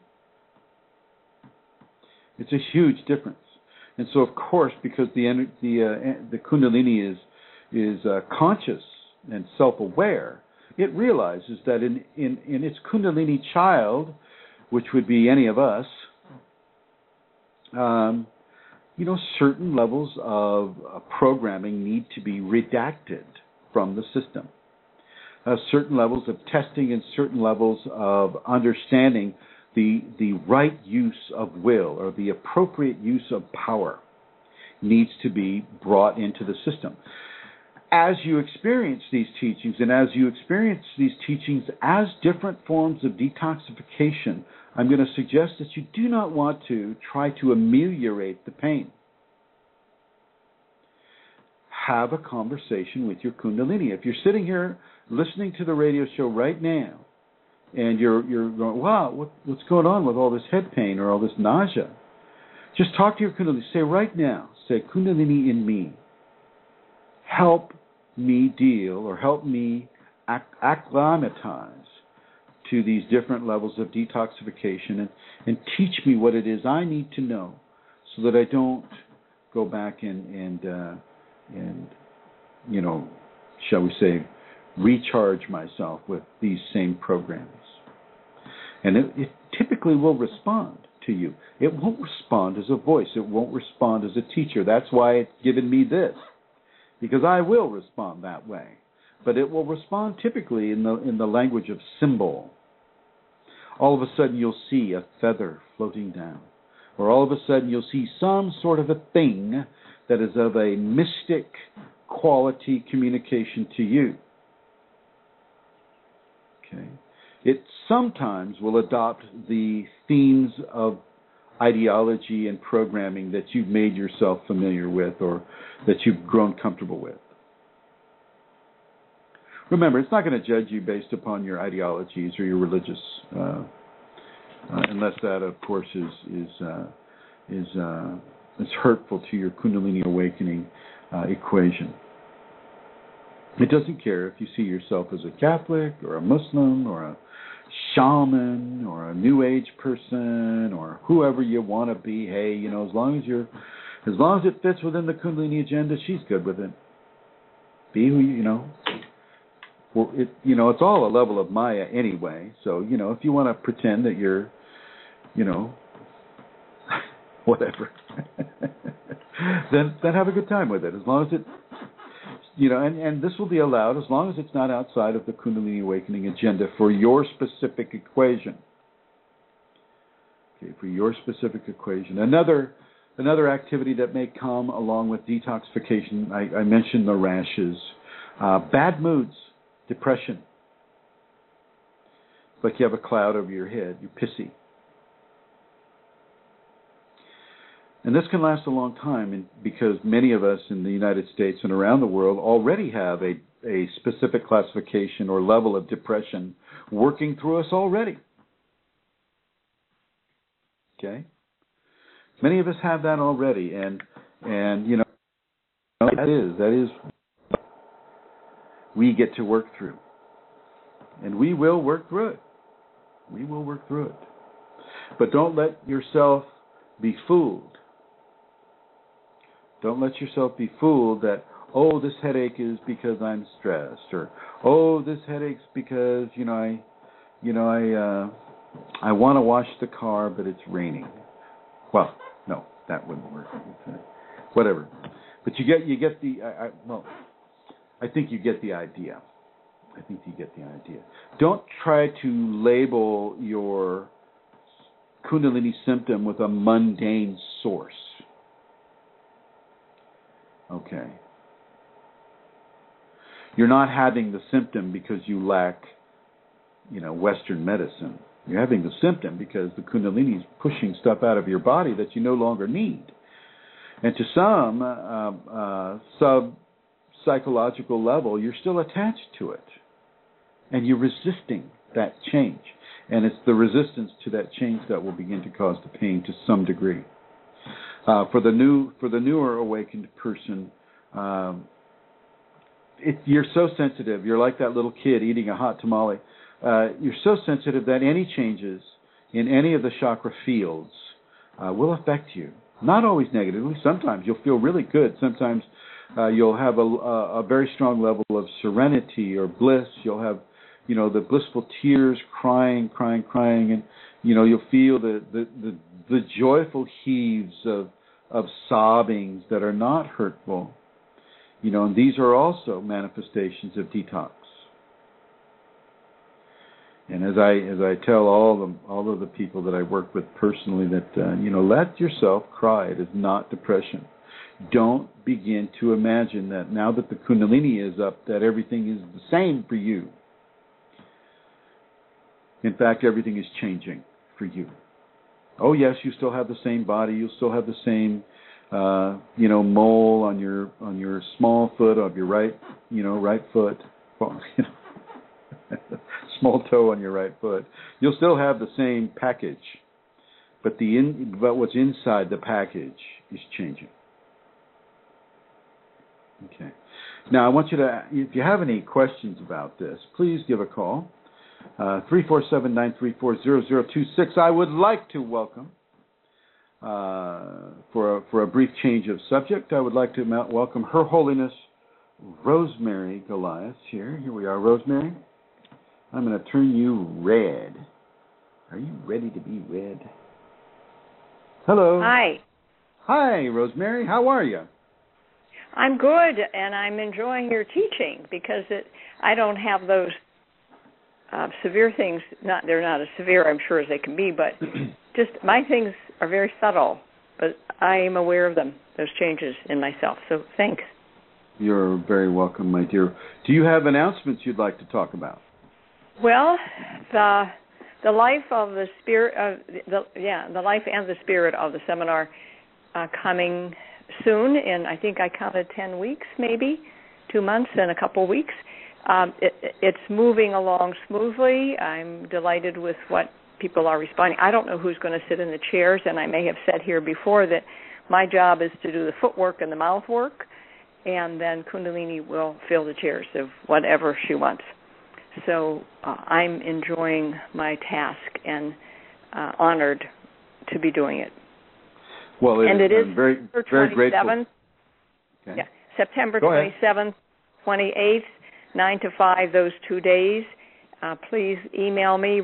It's a huge difference. And so, of course, because the Kundalini is conscious and self-aware, it realizes that in its Kundalini child, which would be any of us, certain levels of programming need to be redacted from the system. Certain levels of testing and certain levels of understanding the right use of will or the appropriate use of power needs to be brought into the system. As you experience these teachings, and as you experience these teachings as different forms of detoxification, I'm going to suggest that you do not want to try to ameliorate the pain. Have a conversation with your Kundalini. If you're sitting here listening to the radio show right now, and you're going, wow, what's going on with all this head pain or all this nausea? Just talk to your Kundalini. Say right now, Kundalini in me, help me deal or help me acclimatize to these different levels of detoxification and teach me what it is I need to know so that I don't go back and shall we say, recharge myself with these same programs. And it typically will respond to you. It won't respond as a voice. It won't respond as a teacher. That's why it's given me this, because I will respond that way. But it will respond typically in the language of symbol. All of a sudden you'll see a feather floating down, or all of a sudden you'll see some sort of a thing that is of a mystic quality communication to you. Okay. It sometimes will adopt the themes of ideology and programming that you've made yourself familiar with or that you've grown comfortable with. Remember, it's not going to judge you based upon your ideologies or your religious, unless that, of course, is hurtful to your Kundalini awakening equation. It doesn't care if you see yourself as a Catholic or a Muslim or a shaman or a New Age person or whoever you want to be. Hey, as long as it fits within the Kundalini agenda, she's good with it. Be who Well, it's all a level of Maya anyway. So if you want to pretend that you're, whatever, then have a good time with it. As long as it and this will be allowed as long as it's not outside of the Kundalini Awakening agenda for your specific equation. Okay, for your specific equation. Another activity that may come along with detoxification, I mentioned the rashes, bad moods, depression. It's like you have a cloud over your head, you're pissy. And this can last a long time because many of us in the United States and around the world already have a specific classification or level of depression working through us already. Okay? Many of us have that already, and that is we get to work through. And we will work through it. We will work through it. But don't let yourself be fooled. Don't let yourself be fooled that, oh, this headache is because I'm stressed, or oh, this headache's because I want to wash the car, but it's raining. Well, no, that wouldn't work. Whatever, but you get the. I think you get the idea. I think you get the idea. Don't try to label your Kundalini symptom with a mundane source. Okay. You're not having the symptom because you lack, Western medicine. You're having the symptom because the Kundalini is pushing stuff out of your body that you no longer need. And to some sub-psychological level, you're still attached to it. And you're resisting that change. And it's the resistance to that change that will begin to cause the pain to some degree. For the newer awakened person, you're so sensitive. You're like that little kid eating a hot tamale. You're so sensitive that any changes in any of the chakra fields will affect you. Not always negatively. Sometimes you'll feel really good. Sometimes you'll have a very strong level of serenity or bliss. You'll have, the blissful tears, crying, and you'll feel the joyful heaves of sobbings that are not hurtful. And these are also manifestations of detox. And as I tell all of the people that I work with personally, that let yourself cry. It is not depression. Don't begin to imagine that now that the Kundalini is up, that everything is the same for you. In fact, everything is changing for you. Oh yes, you still have the same body. You still have the same, mole on your small foot of your right foot. Small toe on your right foot. You'll still have the same package, but what's inside the package is changing. Okay. Now I want you to, if you have any questions about this, please give a call. 347-934-0026. I would like to welcome, for a brief change of subject, I would like to welcome Her Holiness Rosemary Goliath here. Here we are, Rosemary. I'm going to turn you red. Are you ready to be red? Hello. Hi. Hi, Rosemary. How are you? I'm good, and I'm enjoying your teaching because I don't have those severe things. They're not as severe, I'm sure, as they can be, but just my things are very subtle, but I am aware of them, those changes in myself. So thanks. You're very welcome, my dear. Do you have announcements you'd like to talk about? Well, the life of the spirit the life and the spirit of the seminar coming soon, and I think I counted 10 weeks, maybe 2 months and a couple weeks. It's moving along smoothly. I'm delighted with what people are responding. I don't know who's going to sit in the chairs, and I may have said here before that my job is to do the footwork and the mouth work, and then Kundalini will fill the chairs of whatever she wants. So I'm enjoying my task and honored to be doing it. Well, it is very, very grateful. Okay. Yeah, September 27th, 28th, 9 to 5, those 2 days. Please email me,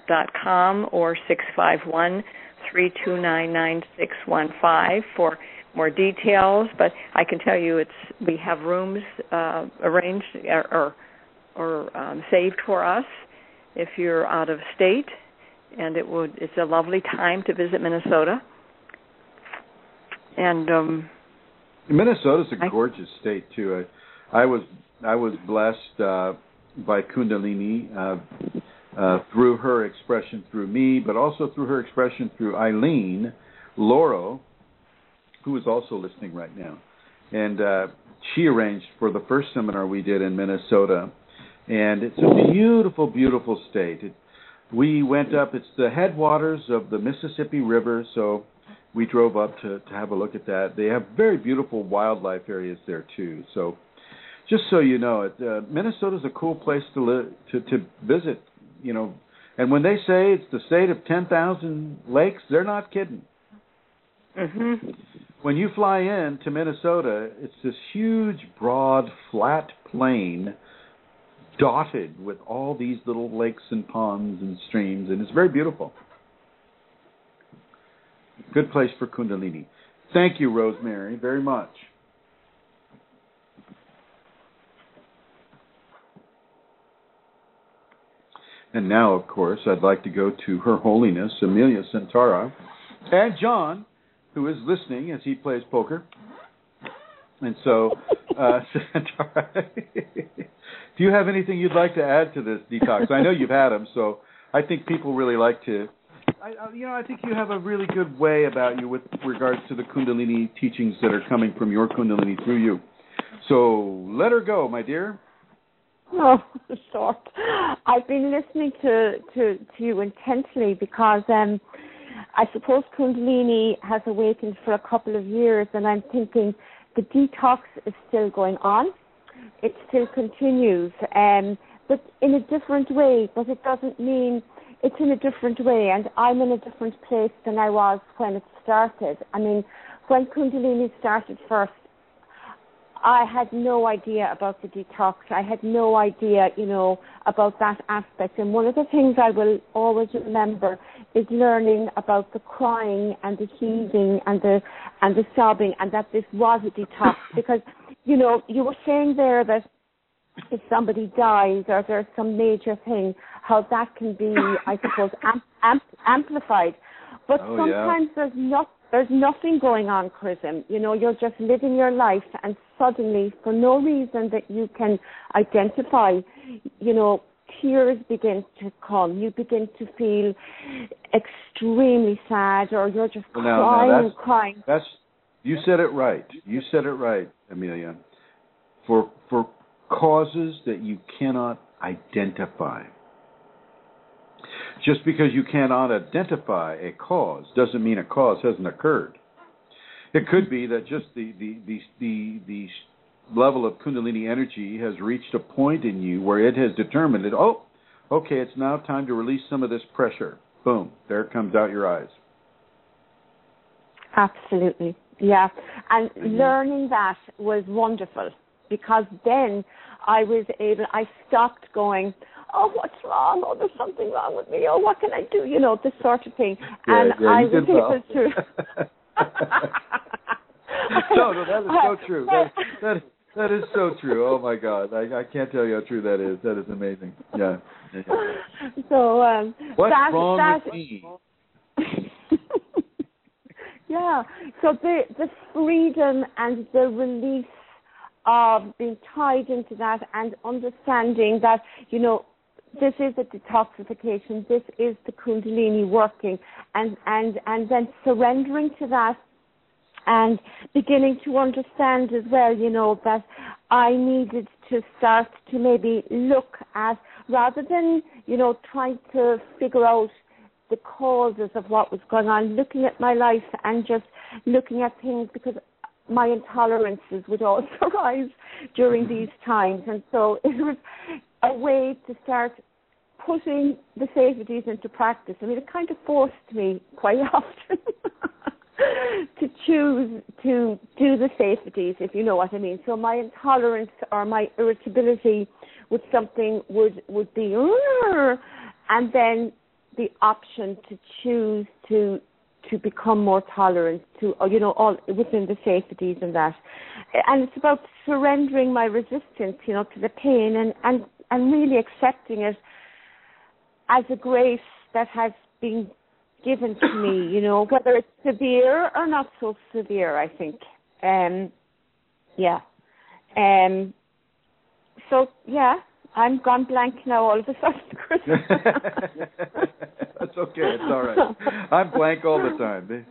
rosemaryg@usinternet.com or 651-329-9615 for more details, but I can tell you we have rooms arranged or saved for us if you're out of state, and it's a lovely time to visit Minnesota. And Minnesota's a gorgeous state too. I was blessed by Kundalini through her expression through me, but also through her expression through Eileen Laurel, who is also listening right now. And she arranged for the first seminar we did in Minnesota. And it's a beautiful, beautiful state. We went up, it's the headwaters of the Mississippi River, so we drove up to have a look at that. They have very beautiful wildlife areas there, too. So just so you know, Minnesota's a cool place to visit, you know. And when they say it's the state of 10,000 lakes, they're not kidding. Mm-hmm. When you fly in to Minnesota, it's this huge, broad, flat plain dotted with all these little lakes and ponds and streams, and it's very beautiful. Good place for Kundalini. Thank you, Rosemary, very much. And now, of course, I'd like to go to Her Holiness, Amelia Suntara, and John, who is listening as he plays poker. And so, Suntara, do you have anything you'd like to add to this detox? I know you've had them, so I think people really like to. I think you have a really good way about you with regards to the Kundalini teachings that are coming from your Kundalini through you. So let her go, my dear. Oh, short. I've been listening to you intensely because I suppose Kundalini has awakened for a couple of years, and I'm thinking the detox is still going on. It still continues, but in a different way. But it doesn't mean it's in a different way, and I'm in a different place than I was when it started. I mean, when Kundalini started first, I had no idea about the detox. I had no idea, about that aspect. And one of the things I will always remember is learning about the crying and the heaving and the sobbing, and that this was a detox. Because, you were saying there that if somebody dies or there's some major thing, how that can be, I suppose, amplified. But sometimes there's nothing going on, Chrism. You're just living your life, and suddenly, for no reason that you can identify, tears begin to come. You begin to feel extremely sad, or you're just crying. You said it right. You said it right, Amelia. For causes that you cannot identify. Just because you cannot identify a cause doesn't mean a cause hasn't occurred. It could be that just the level of Kundalini energy has reached a point in you where it has determined that, okay, it's now time to release some of this pressure. Boom, there it comes out your eyes. Absolutely, yeah. And learning that was wonderful, because then I stopped going, oh, what's wrong? Oh, there's something wrong with me. Oh, what can I do? This sort of thing. I was able to... No, that is so true. That is so true. Oh, my God. I can't tell you how true that is. That is amazing. Yeah. So, what's wrong with me? Yeah. So the freedom and the release of being tied into that, and understanding that, this is a detoxification, this is the Kundalini working, and then surrendering to that, and beginning to understand as well, that I needed to start to maybe look at, rather than, trying to figure out the causes of what was going on, looking at my life and just looking at things, because my intolerances would also rise during these times. And so it was a way to start putting the safeties into practice. I mean, it kind of forced me quite often to choose to do the safeties, if you know what I mean. So my intolerance or my irritability with something would be, and then the option to choose to become more tolerant to, all within the safeties and that. And it's about surrendering my resistance, to the pain and really accepting it as a grace that has been given to me, whether it's severe or not so severe, I think. I'm gone blank now all of a sudden, Chris. That's okay. It's all right. I'm blank all the time.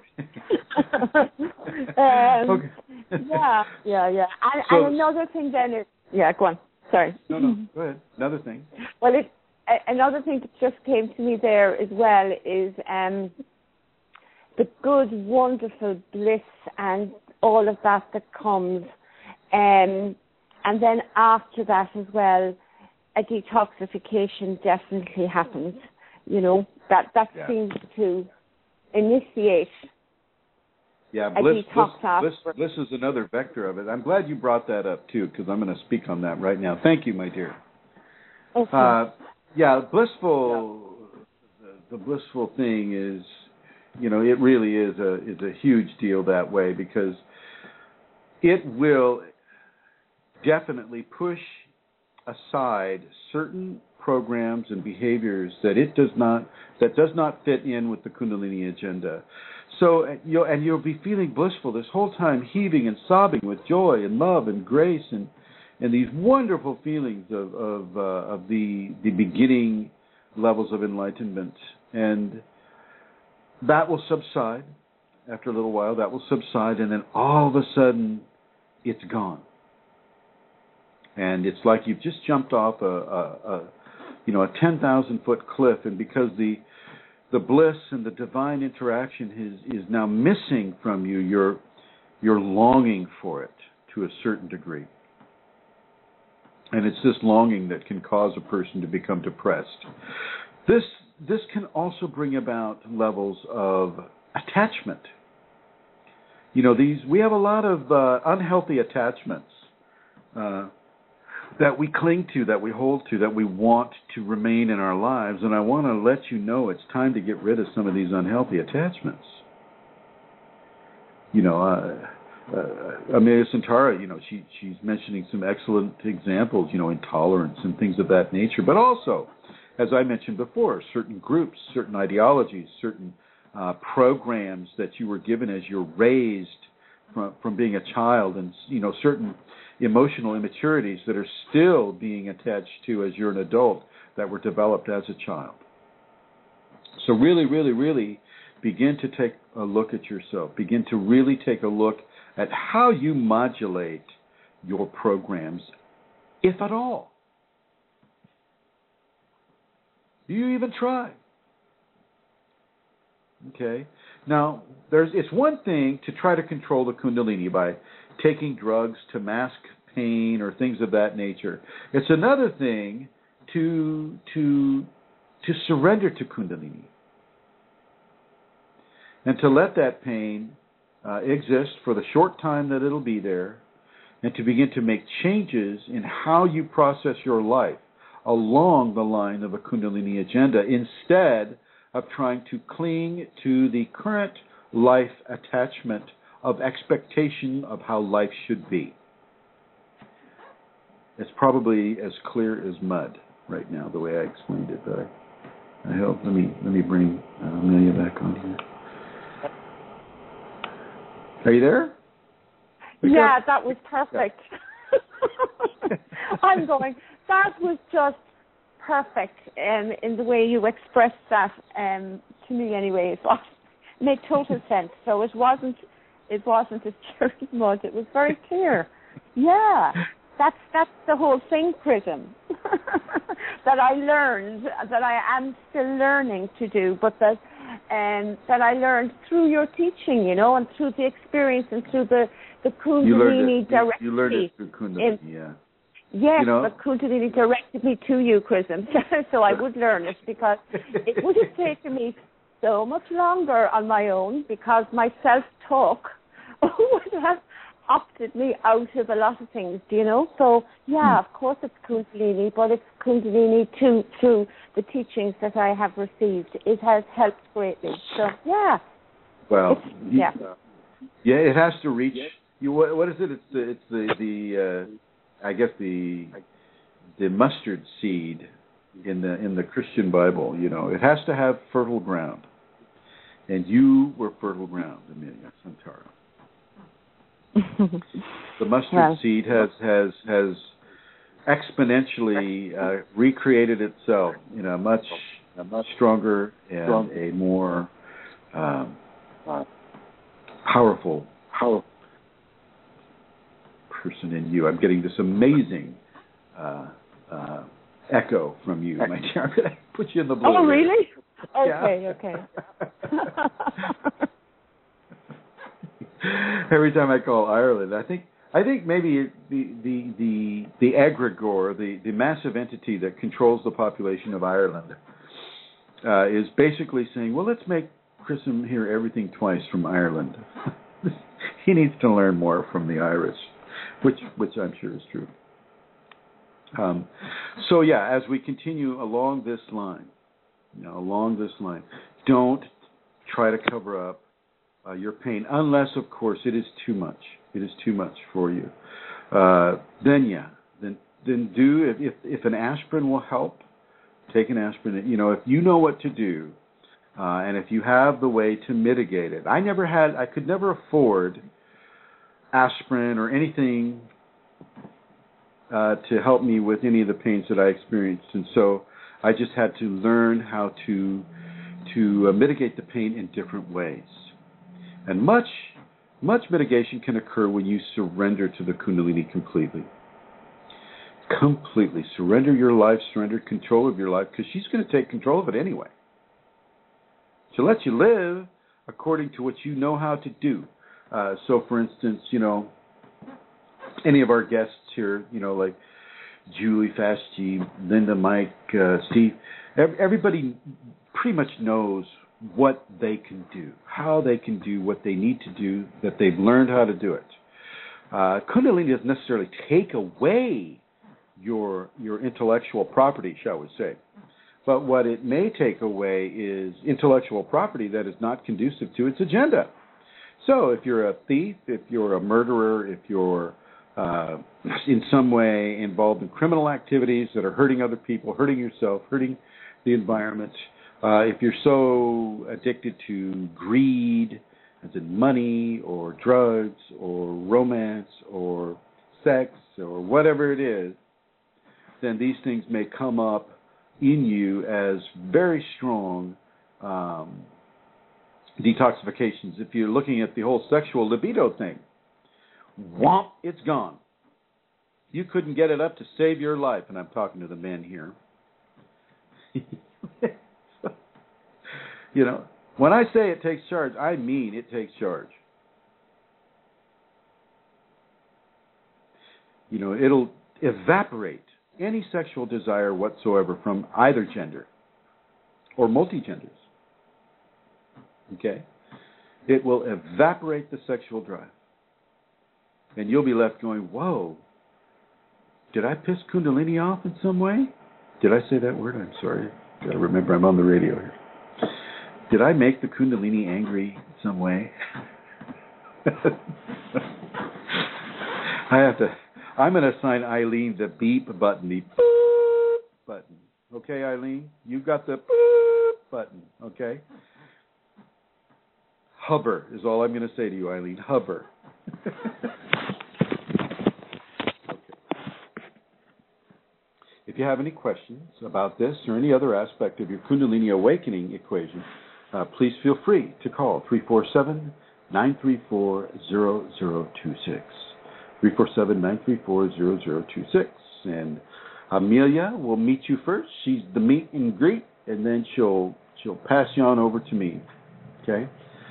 Okay. Yeah. And another thing then is... Yeah, go on. Sorry. No, go ahead. Another thing. Well, another thing that just came to me there as well is the good, wonderful bliss and all of that comes. And then after that as well, a detoxification definitely happens. That seems to initiate a detox after. Bliss is another vector of it. I'm glad you brought that up too, because I'm going to speak on that right now. Thank you, my dear. Okay. Blissful. The blissful thing is, it really is a huge deal that way, because it will definitely push aside certain programs and behaviors that does not fit in with the Kundalini agenda. So you'll be feeling blissful this whole time, heaving and sobbing with joy and love and grace and these wonderful feelings of the beginning levels of enlightenment. And that will subside after a little while. That will subside, and then all of a sudden, it's gone. And it's like you've just jumped off a 10,000-foot cliff, and because the bliss and the divine interaction is now missing from you, you're longing for it to a certain degree. And it's this longing that can cause a person to become depressed. This can also bring about levels of attachment. We have a lot of unhealthy attachments that we cling to, that we hold to, that we want to remain in our lives. And I want to let you know it's time to get rid of some of these unhealthy attachments. Amelia Suntara, she's mentioning some excellent examples, intolerance and things of that nature. But also, as I mentioned before, certain groups, certain ideologies, certain programs that you were given as you're raised from being a child, and certain emotional immaturities that are still being attached to as you're an adult that were developed as a child. So really, really, really begin to take a look at yourself. Begin to really take a look at how you modulate your programs, if at all. Do you even try? Okay. Now, it's one thing to try to control the Kundalini by taking drugs to mask pain or things of that nature. It's another thing to surrender to Kundalini and to let that pain exist for the short time that it'll be there, and to begin to make changes in how you process your life along the line of a Kundalini agenda, instead of trying to cling to the current life attachment of expectation of how life should be. It's probably as clear as mud right now, the way I explained it, but I hope. Let me bring Amelia back on here. Are you there? Yeah, that was perfect. I'm going, that was just perfect in the way you expressed that to me anyway. It made total sense. So it wasn't as clear as mud. It was very clear. Yeah. That's the whole thing, Chrism, that I learned, that I am still learning to do, but that I learned through your teaching, and through the experience and through the Kundalini directly. You learned it through Kundalini, yeah. Yes, but Kundalini directed me to you, Chrism, so I would learn it, because it would have taken me so much longer on my own, because my self-talk would have opted me out of a lot of things, So, yeah, of course it's Kundalini, but it's Kundalini through the teachings that I have received. It has helped greatly. So, yeah, Well, yeah. Yeah, it has to reach. What is it? It's the I guess the mustard seed in the Christian Bible. It has to have fertile ground, and you were fertile ground, Amelia Suntara. The mustard seed has exponentially recreated itself in a much stronger and a more powerful person in you. I'm getting this amazing echo from you, my dear. I'm going to put you in the blue. Oh, really? Yeah. Okay. Every time I call Ireland, I think maybe the egregore, the massive entity that controls the population of Ireland, is basically saying, well, let's make Chrism hear everything twice from Ireland. He needs to learn more from the Irish, which I'm sure is true. So yeah, as we continue along this line, don't try to cover up your pain, unless, of course, it is too much. It is too much for you. Then do, if an aspirin will help, take an aspirin. If you know what to do, and if you have the way to mitigate it. I could never afford aspirin or anything to help me with any of the pains that I experienced, and so I just had to learn how to mitigate the pain in different ways. And much mitigation can occur when you surrender to the Kundalini completely. Completely. Surrender your life, surrender control of your life, because she's going to take control of it anyway. She'll let you live according to what you know how to do. So, for instance, any of our guests here, like Julie, Fast G, Linda, Mike, Steve, everybody pretty much knows what they can do, how they can do what they need to do, that they've learned how to do it. Kundalini doesn't necessarily take away your intellectual property, shall we say. But what it may take away is intellectual property that is not conducive to its agenda. So if you're a thief, if you're a murderer, if you're in some way involved in criminal activities that are hurting other people, hurting yourself, hurting the environment, if you're so addicted to greed, as in money or drugs or romance or sex or whatever it is, then these things may come up in you as very strong detoxifications. If you're looking at the whole sexual libido thing, whomp, it's gone. You couldn't get it up to save your life, and I'm talking to the men here. When I say it takes charge, I mean it takes charge. It'll evaporate any sexual desire whatsoever from either gender or multi-genders. Okay? It will evaporate the sexual drive. And you'll be left going, whoa, did I piss Kundalini off in some way? Did I say that word? I'm sorry. I gotta remember I'm on the radio here. Did I make the Kundalini angry in some way? I'm going to assign Eileen the beep button, the boop button. Okay, Eileen? You've got the boop button, okay? Hover is all I'm going to say to you, Eileen. Hover. Okay. If you have any questions about this or any other aspect of your Kundalini Awakening equation, please feel free to call 347-934-0026. 347-934-0026. And Amelia will meet you first. She's the meet and greet, and then she'll pass you on over to me. Okay?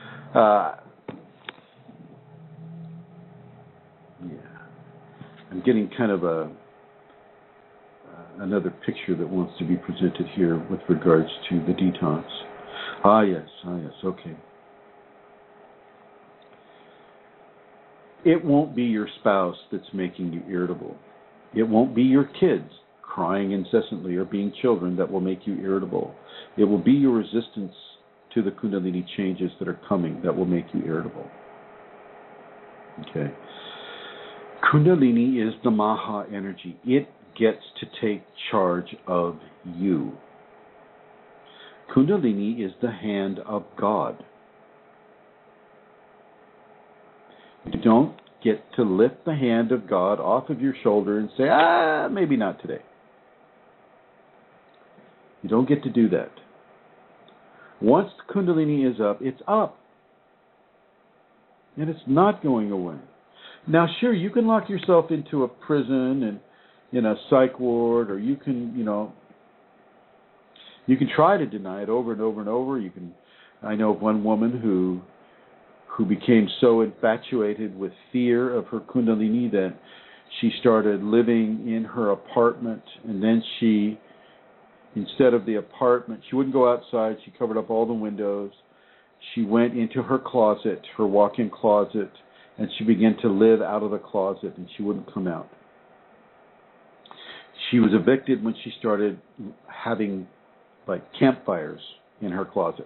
I'm getting kind of another picture that wants to be presented here with regards to the detox. Yes, okay. It won't be your spouse that's making you irritable. It won't be your kids crying incessantly or being children that will make you irritable. It will be your resistance to the Kundalini changes that are coming that will make you irritable. Okay. Kundalini is the Maha energy. It gets to take charge of you. Kundalini is the hand of God. You don't get to lift the hand of God off of your shoulder and say, maybe not today. You don't get to do that. Once the Kundalini is up, it's up. And it's not going away. Now, sure, you can lock yourself into a prison and in a psych ward, or you can, you can try to deny it over and over and over. I know of one woman who became so infatuated with fear of her Kundalini that she started living in her apartment, and then instead of the apartment, she wouldn't go outside. She covered up all the windows. She went into her closet, her walk-in closet, and she began to live out of the closet, and she wouldn't come out. She was evicted when she started having campfires in her closet.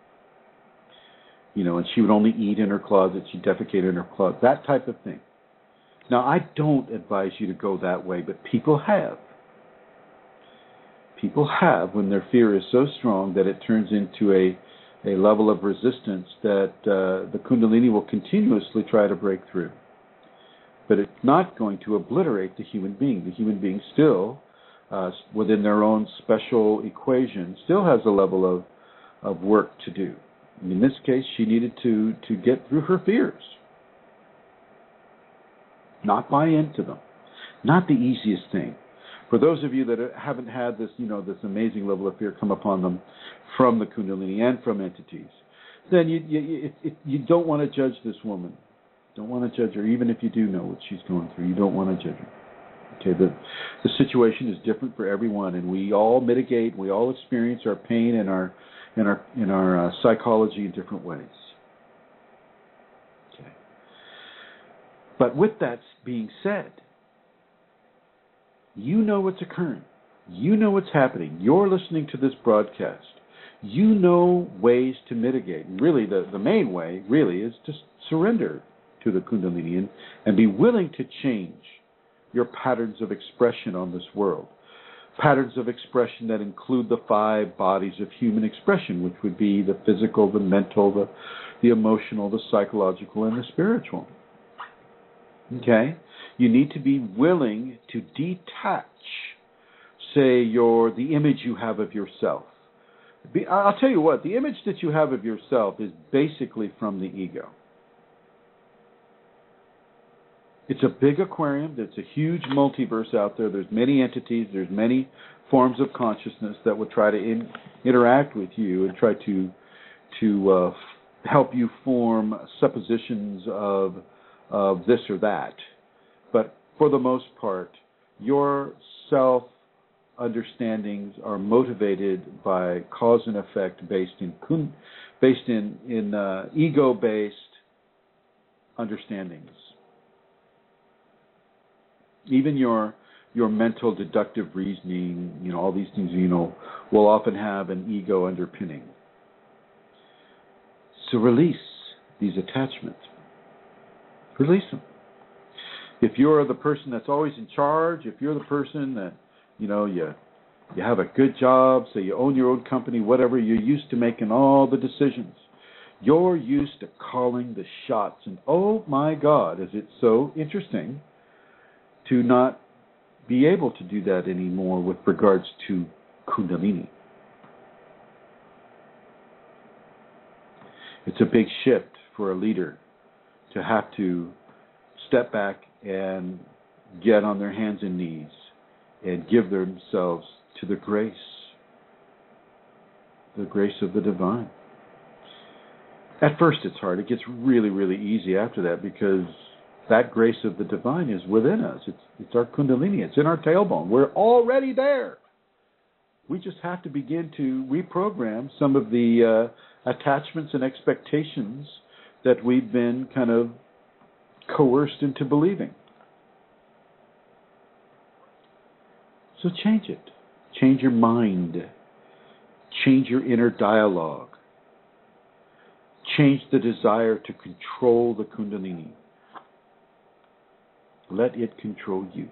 And she would only eat in her closet. She'd defecate in her closet, that type of thing. Now, I don't advise you to go that way, but people have. People have when their fear is so strong that it turns into a level of resistance that the Kundalini will continuously try to break through. But it's not going to obliterate the human being. The human being still, within their own special equation, still has a level of work to do. In this case, she needed to get through her fears. Not buy into them. Not the easiest thing. For those of you that haven't had this, this amazing level of fear come upon them from the Kundalini and from entities, then you don't want to judge this woman. Don't want to judge her, even if you do know what she's going through. You don't want to judge her. Okay, the situation is different for everyone, and we all mitigate. We all experience our pain and our psychology in different ways. Okay. But with that being said, you know what's occurring. You know what's happening. You're listening to this broadcast. You know ways to mitigate. And really, the main way, really, is to surrender to the Kundalini and be willing to change your patterns of expression on this world. Patterns of expression that include the 5 bodies of human expression, which would be the physical, the mental, the emotional, the psychological, and the spiritual. Okay? You need to be willing to detach, say, the image you have of yourself. I'll tell you what, the image that you have of yourself is basically from the ego. It's a big aquarium. There's a huge multiverse out there. There's many entities. There's many forms of consciousness that would try to interact with you and try to help you form suppositions of this or that. But for the most part, your self-understandings are motivated by cause and effect based in ego-based understandings. Even your mental deductive reasoning, all these things, will often have an ego underpinning. So release these attachments. Release them. If you're the person that's always in charge, if you're the person that, you have a good job, say you own your own company, whatever, you're used to making all the decisions. You're used to calling the shots. And oh my God, is it so interesting to not be able to do that anymore with regards to Kundalini. It's a big shift for a leader to have to step back and get on their hands and knees and give themselves to the grace of the divine. At first it's hard. It gets really, really easy after that because that grace of the divine is within us. It's our Kundalini. It's in our tailbone. We're already there. We just have to begin to reprogram some of the attachments and expectations that we've been kind of coerced into believing. So change it. Change your mind. Change your inner dialogue. Change the desire to control the Kundalini. Let it control you.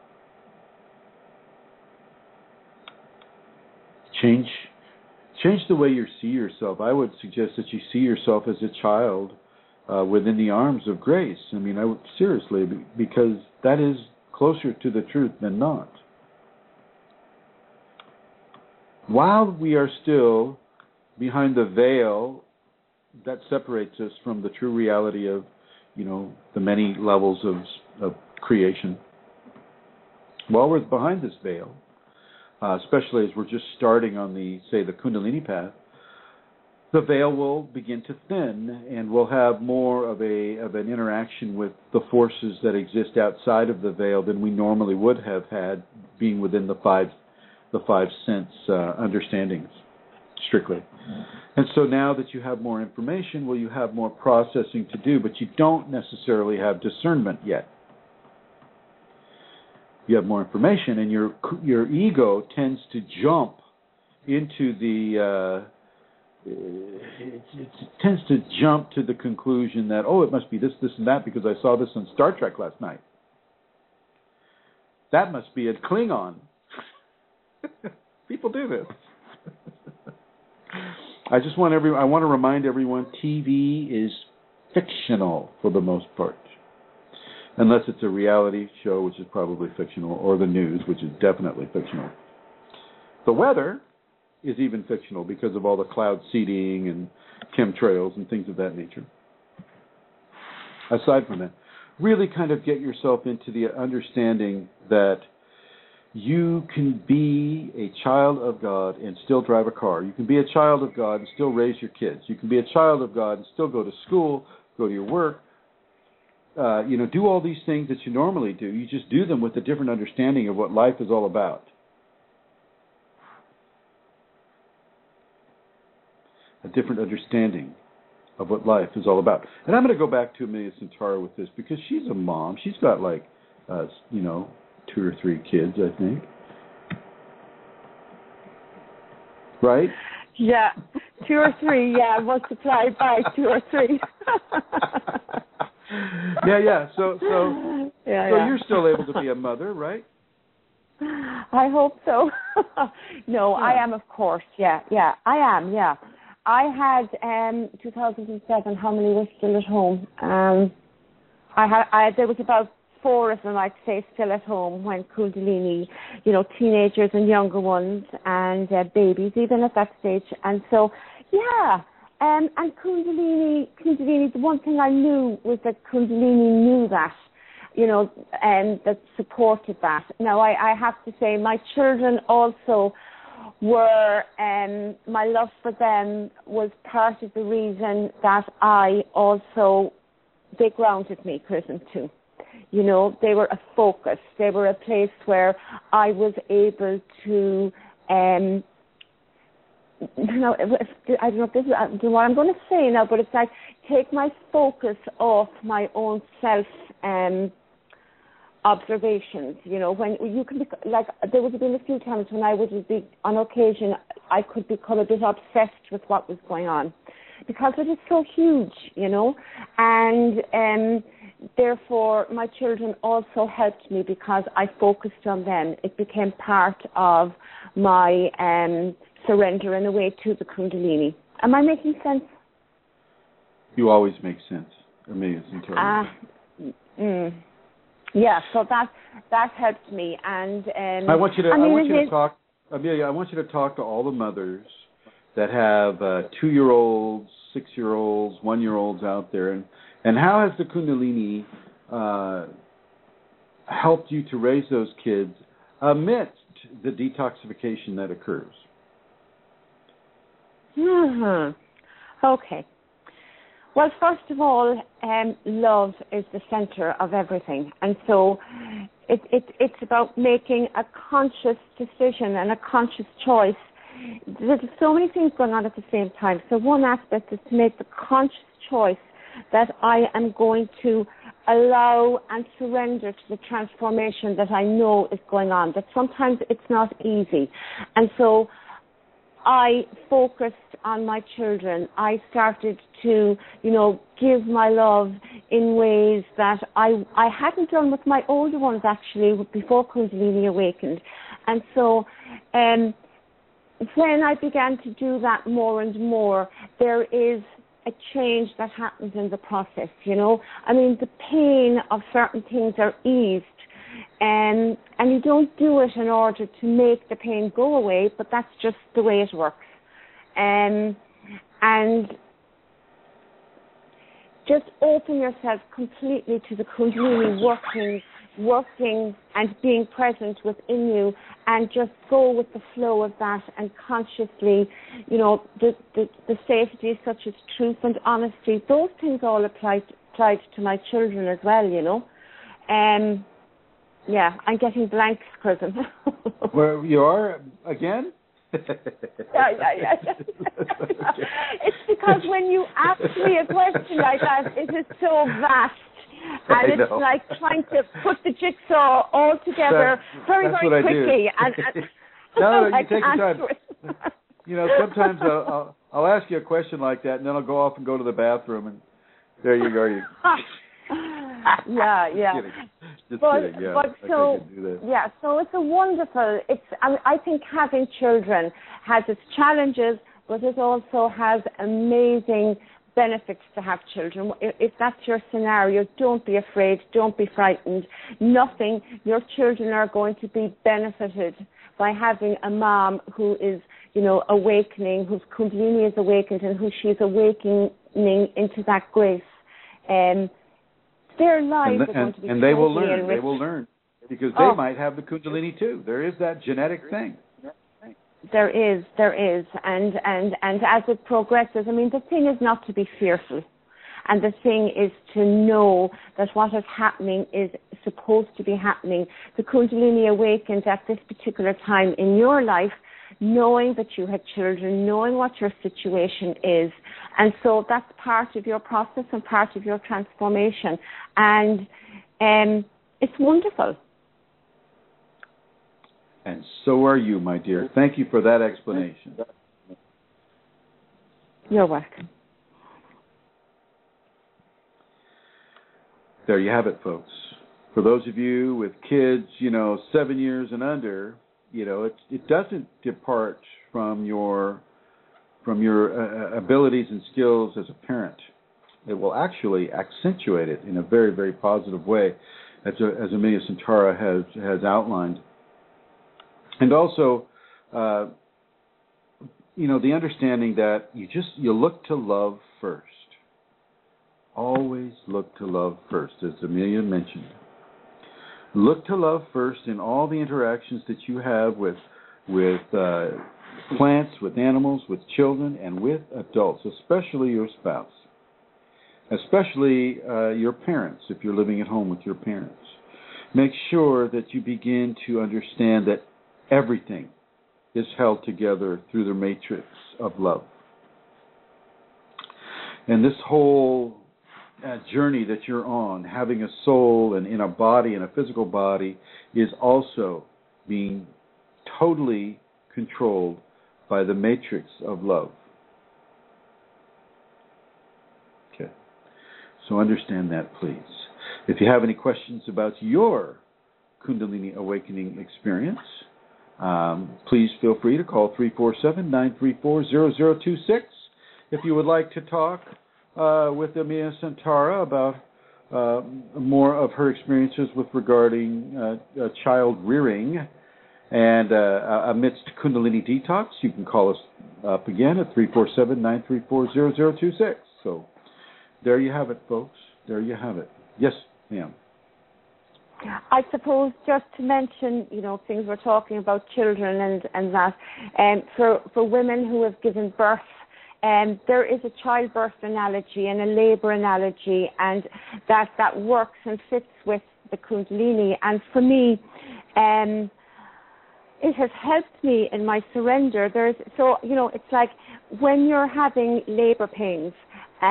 Change the way you see yourself. I would suggest that you see yourself as a child within the arms of grace. I mean, seriously, because that is closer to the truth than not. While we are still behind the veil that separates us from the true reality of, the many levels of creation, while we're behind this veil, especially as we're just starting on the Kundalini path, the veil will begin to thin, and we'll have more of an interaction with the forces that exist outside of the veil than we normally would have had, being within the five sense understandings, strictly. And so now that you have more information, you have more processing to do, but you don't necessarily have discernment yet. You have more information, and your ego tends to jump into it tends to jump to the conclusion that, it must be this, and that, because I saw this on Star Trek last night. That must be a Klingon. People do this. I want to remind everyone, TV is fictional for the most part. Unless it's a reality show, which is probably fictional, or the news, which is definitely fictional. The weather is even fictional because of all the cloud seeding and chemtrails and things of that nature. Aside from that, really kind of get yourself into the understanding that you can be a child of God and still drive a car. You can be a child of God and still raise your kids. You can be a child of God and still go to school, go to your work, do all these things that you normally do. You just do them with a different understanding of what life is all about. A different understanding of what life is all about. And I'm going to go back to Amelia Suntara with this, because she's a mom. She's got 2 or 3 kids, I think. Right? Yeah, 2 or 3, multiplied by 2 or 3. Yeah. So you're still able to be a mother, right? I hope so. No, I am, of course. Yeah, I am. Yeah, I had 2007. How many were still at home? There was about 4 of them, I'd say, still at home when Kundalini, teenagers and younger ones, and babies even at that stage. And so, yeah. And Kundalini, the one thing I knew was that Kundalini knew that, and that supported that. Now, I have to say, my children also were, my love for them was part of the reason that they grounded me, Chrism, too. They were a focus. They were a place where I was able to, I don't know if this is what I'm going to say now, but it's like take my focus off my own self observations. When you can be like, there would have been a few times when I would be, on occasion, I could become a bit obsessed with what was going on, because it is so huge, and therefore my children also helped me because I focused on them. It became part of my surrender in a way to the Kundalini. Am I making sense? You always make sense. Amazing. Yeah, so that helped me, and I want you to talk, Amelia. I want you to talk to all the mothers that have 2-year-olds, 6-year-olds, 1-year-olds out there, and how has the Kundalini helped you to raise those kids amidst the detoxification that occurs? Okay. Well, first of all, love is the center of everything, and so it's about making a conscious decision and a conscious choice. There's so many things going on at the same time. So one aspect is to make the conscious choice that I am going to allow and surrender to the transformation that I know is going on. That sometimes it's not easy, and so I focused on my children. I started to, give my love in ways that I hadn't done with my older ones, actually, before Kundalini Awakened. And so when I began to do that more and more, there is a change that happens in the process, I mean, the pain of certain things are eased. And you don't do it in order to make the pain go away, but that's just the way it works. And just open yourself completely to the Kundalini working and being present within you, and just go with the flow of that, and consciously, the safeties such as truth and honesty, those things all applied to my children as well, Yeah, I'm getting blanks, Chrism. Where you are again? Yeah. It's because when you ask me a question like that, it is so vast. And it's like trying to put the jigsaw all together very quickly. No, you take your time. Sometimes I'll ask you a question like that, and then I'll go off and go to the bathroom, and there you go. Yeah. Just kidding. Yeah. So it's a wonderful. I think having children has its challenges, but it also has amazing benefits to have children. If that's your scenario, don't be afraid, don't be frightened. Your children are going to be benefited by having a mom who is, awakening, whose Kundalini is awakened, and who she's awakening into that grace. Their lives are going to be and they will learn. enriched. They will learn because they might have the Kundalini too. There is that genetic thing. There is, and as it progresses, I mean, the thing is not to be fearful, and the thing is to know that what is happening is supposed to be happening. The Kundalini awakens at this particular time in your life, knowing that you had children, knowing what your situation is, and so that's part of your process and part of your transformation, and it's wonderful. And so are you, my dear. Thank you for that explanation. You're welcome. There you have it, folks. For those of you with kids, 7 years and under, it doesn't depart from your abilities and skills as a parent. It will actually accentuate it in a very, very positive way, as Amelia Suntara has outlined. And also, the understanding that you look to love first. Always look to love first, as Amelia mentioned. Look to love first in all the interactions that you have with plants, with animals, with children, and with adults, especially your spouse, especially your parents, if you're living at home with your parents. Make sure that you begin to understand that everything is held together through the matrix of love. And this whole journey that you're on, having a soul and in a body, and a physical body, is also being totally controlled by the matrix of love. Okay. So understand that, please. If you have any questions about your Kundalini Awakening experience, please feel free to call 347-934-0026. If you would like to talk with Amelia Suntara about more of her experiences with regarding child rearing and amidst Kundalini Detox, you can call us up again at 347-934-0026. So there you have it, folks. There you have it. Yes, ma'am. I suppose just to mention, things we're talking about children and that, for women who have given birth, there is a childbirth analogy and a labor analogy, and that works and fits with the Kundalini. And for me, it has helped me in my surrender. It's like when you're having labor pains,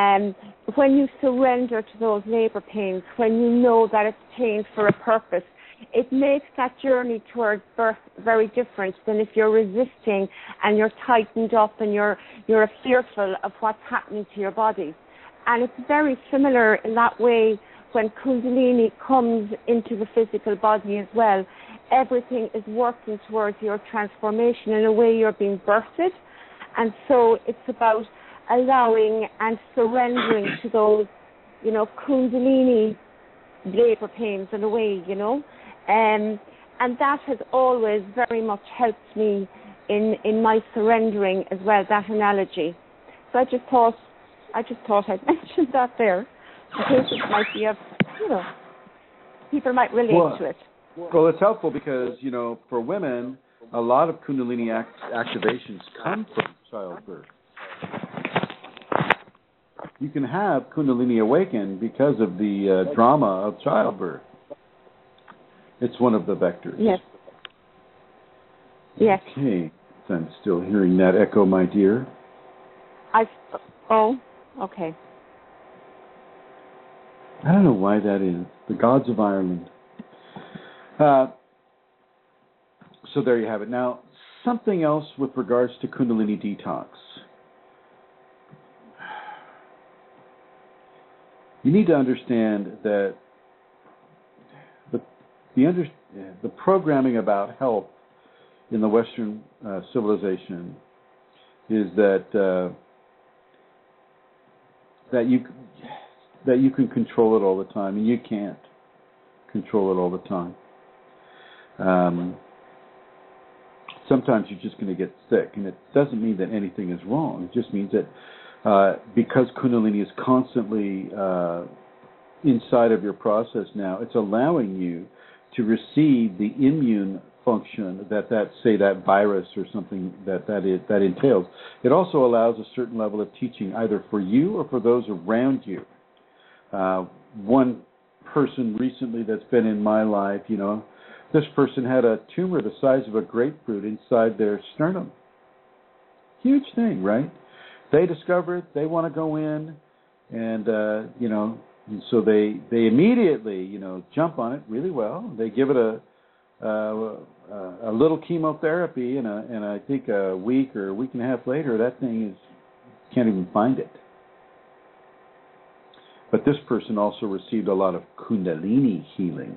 when you surrender to those labor pains, when you know that it's pain for a purpose, it makes that journey towards birth very different than if you're resisting and you're tightened up and you're fearful of what's happening to your body. And it's very similar in that way when Kundalini comes into the physical body as well. Everything is working towards your transformation. In a way, you're being birthed. And so it's about allowing and surrendering to those, Kundalini labor pains in a way, and that has always very much helped me in my surrendering as well, that analogy. So I just thought I'd mention that there, in case it might be people might relate to it. Well, it's helpful because, for women, a lot of Kundalini activations come from childbirth. You can have Kundalini awaken because of the drama of childbirth. It's one of the vectors. Yes. Yes. Okay. So I'm still hearing that echo, my dear. Okay. I don't know why that is. The gods of Ireland. So there you have it. Now, something else with regards to Kundalini detox. You need to understand that the programming about health in the Western civilization is that you can control it all the time, and you can't control it all the time. Sometimes you're just going to get sick, and it doesn't mean that anything is wrong. It just means that because Kundalini is constantly inside of your process now, it's allowing you to receive the immune function that virus or something that entails. It also allows a certain level of teaching either for you or for those around you. One person recently that's been in my life, this person had a tumor the size of a grapefruit inside their sternum. Huge thing, right? They discover it, they want to go in, and and so they immediately jump on it really well. They give it a little chemotherapy, and I think a week or a week and a half later, that thing can't even find it. But this person also received a lot of Kundalini healing,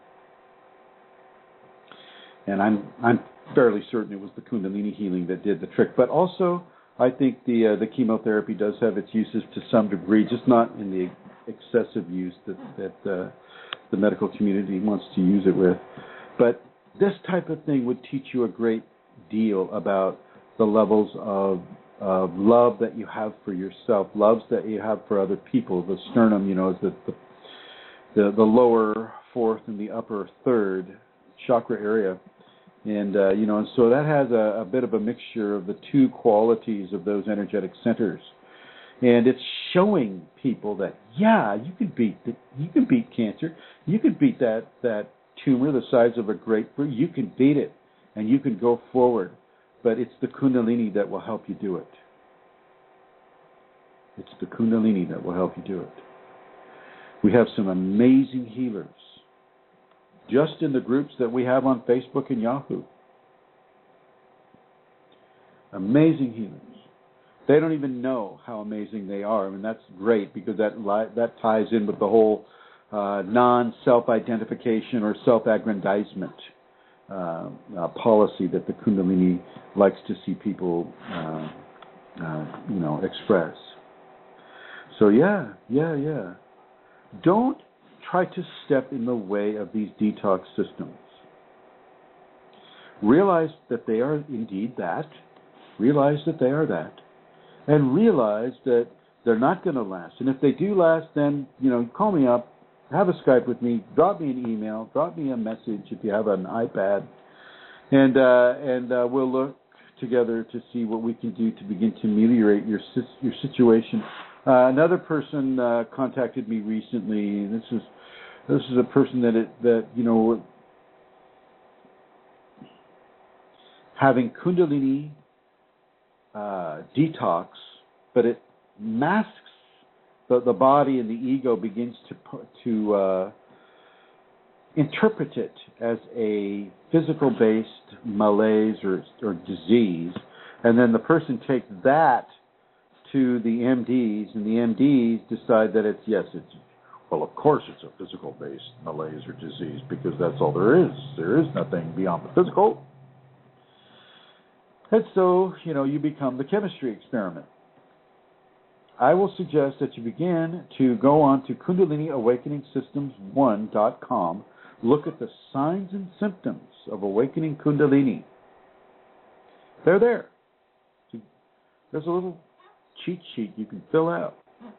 and I'm fairly certain it was the Kundalini healing that did the trick. But also, I think the chemotherapy does have its uses to some degree, just not in the excessive use that the medical community wants to use it with. But this type of thing would teach you a great deal about the levels of love that you have for yourself, loves that you have for other people. The sternum, is the lower fourth and the upper third chakra area. And, and so that has a bit of a mixture of the two qualities of those energetic centers. And it's showing people that, you can beat cancer. You can beat that tumor the size of a grapefruit. You can beat it, and you can go forward. But it's the Kundalini that will help you do it. It's the Kundalini that will help you do it. We have some amazing healers just in the groups that we have on Facebook and Yahoo. Amazing healers. They don't even know how amazing they are. I mean, that's great because that ties in with the whole non-self-identification or self-aggrandizement policy that the Kundalini likes to see people, express. So don't try to step in the way of these detox systems. Realize that they are indeed that. Realize that they are that. And realize that they're not going to last. And if they do last, then, call me up, have a Skype with me, drop me an email, drop me a message if you have an iPad, and we'll look together to see what we can do to begin to ameliorate your situation. Another person contacted me recently. This is a person that having Kundalini detox, but it masks the body, and the ego begins interpret it as a physical-based malaise or disease, and then the person takes that to the MDs, and the MDs decide that well, of course it's a physical-based malaise or disease, because that's all there is. There is nothing beyond the physical. And so, you become the chemistry experiment. I will suggest that you begin to go on to KundaliniAwakeningSystems1.com, look at the signs and symptoms of awakening Kundalini. They're there. There's a little cheat sheet you can fill out.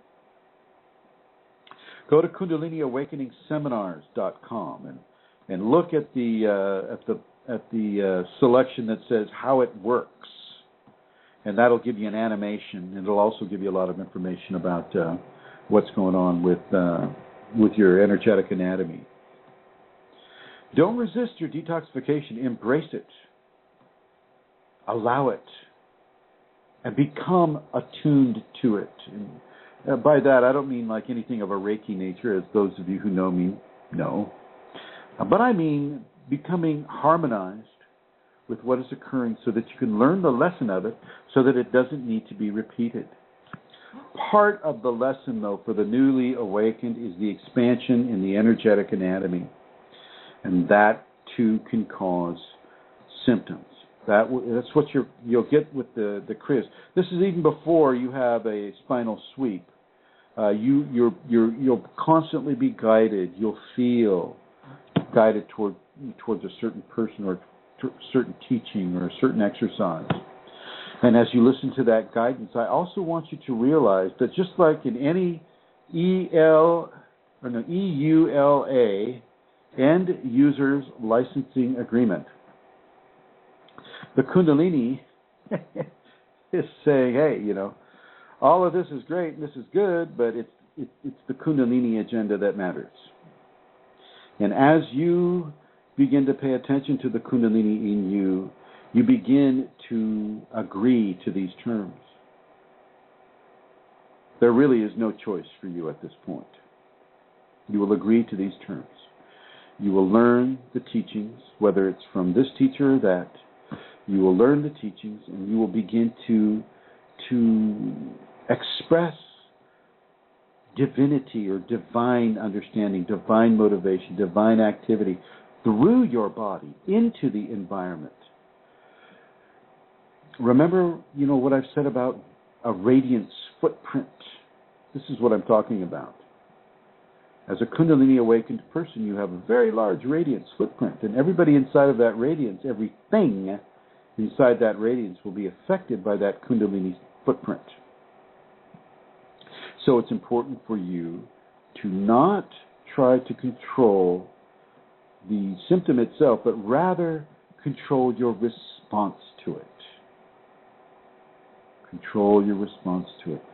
Go to KundaliniAwakeningSeminars.com and look at the selection that says how it works, and that'll give you an animation, and it'll also give you a lot of information about what's going on with your energetic anatomy. Don't resist your detoxification. Embrace it. Allow it. And become attuned to it. And by that, I don't mean like anything of a Reiki nature, as those of you who know me know. But I mean becoming harmonized with what is occurring so that you can learn the lesson of it so that it doesn't need to be repeated. Part of the lesson, though, for the newly awakened is the expansion in the energetic anatomy. And that, too, can cause symptoms. That's what you'll get with the Chrism. This is even before you have a spinal sweep. You'll constantly be guided. You'll feel guided towards a certain person or certain teaching or a certain exercise. And as you listen to that guidance, I also want you to realize that just like in any EULA end users licensing agreement, the Kundalini is saying, hey, all of this is great and this is good, but it's the Kundalini agenda that matters. And as you begin to pay attention to the Kundalini in you, you begin to agree to these terms. There really is no choice for you at this point. You will agree to these terms. You will learn the teachings, whether it's from this teacher or that. You will learn the teachings, and you will begin to express divinity or divine understanding, divine motivation, divine activity through your body into the environment. Remember, what I've said about a radiance footprint. This is what I'm talking about. As a Kundalini awakened person, you have a very large radiance footprint, and everybody inside of that radiance, everything inside that radiance will be affected by that Kundalini footprint. So it's important for you to not try to control the symptom itself, but rather control your response to it. Control your response to it.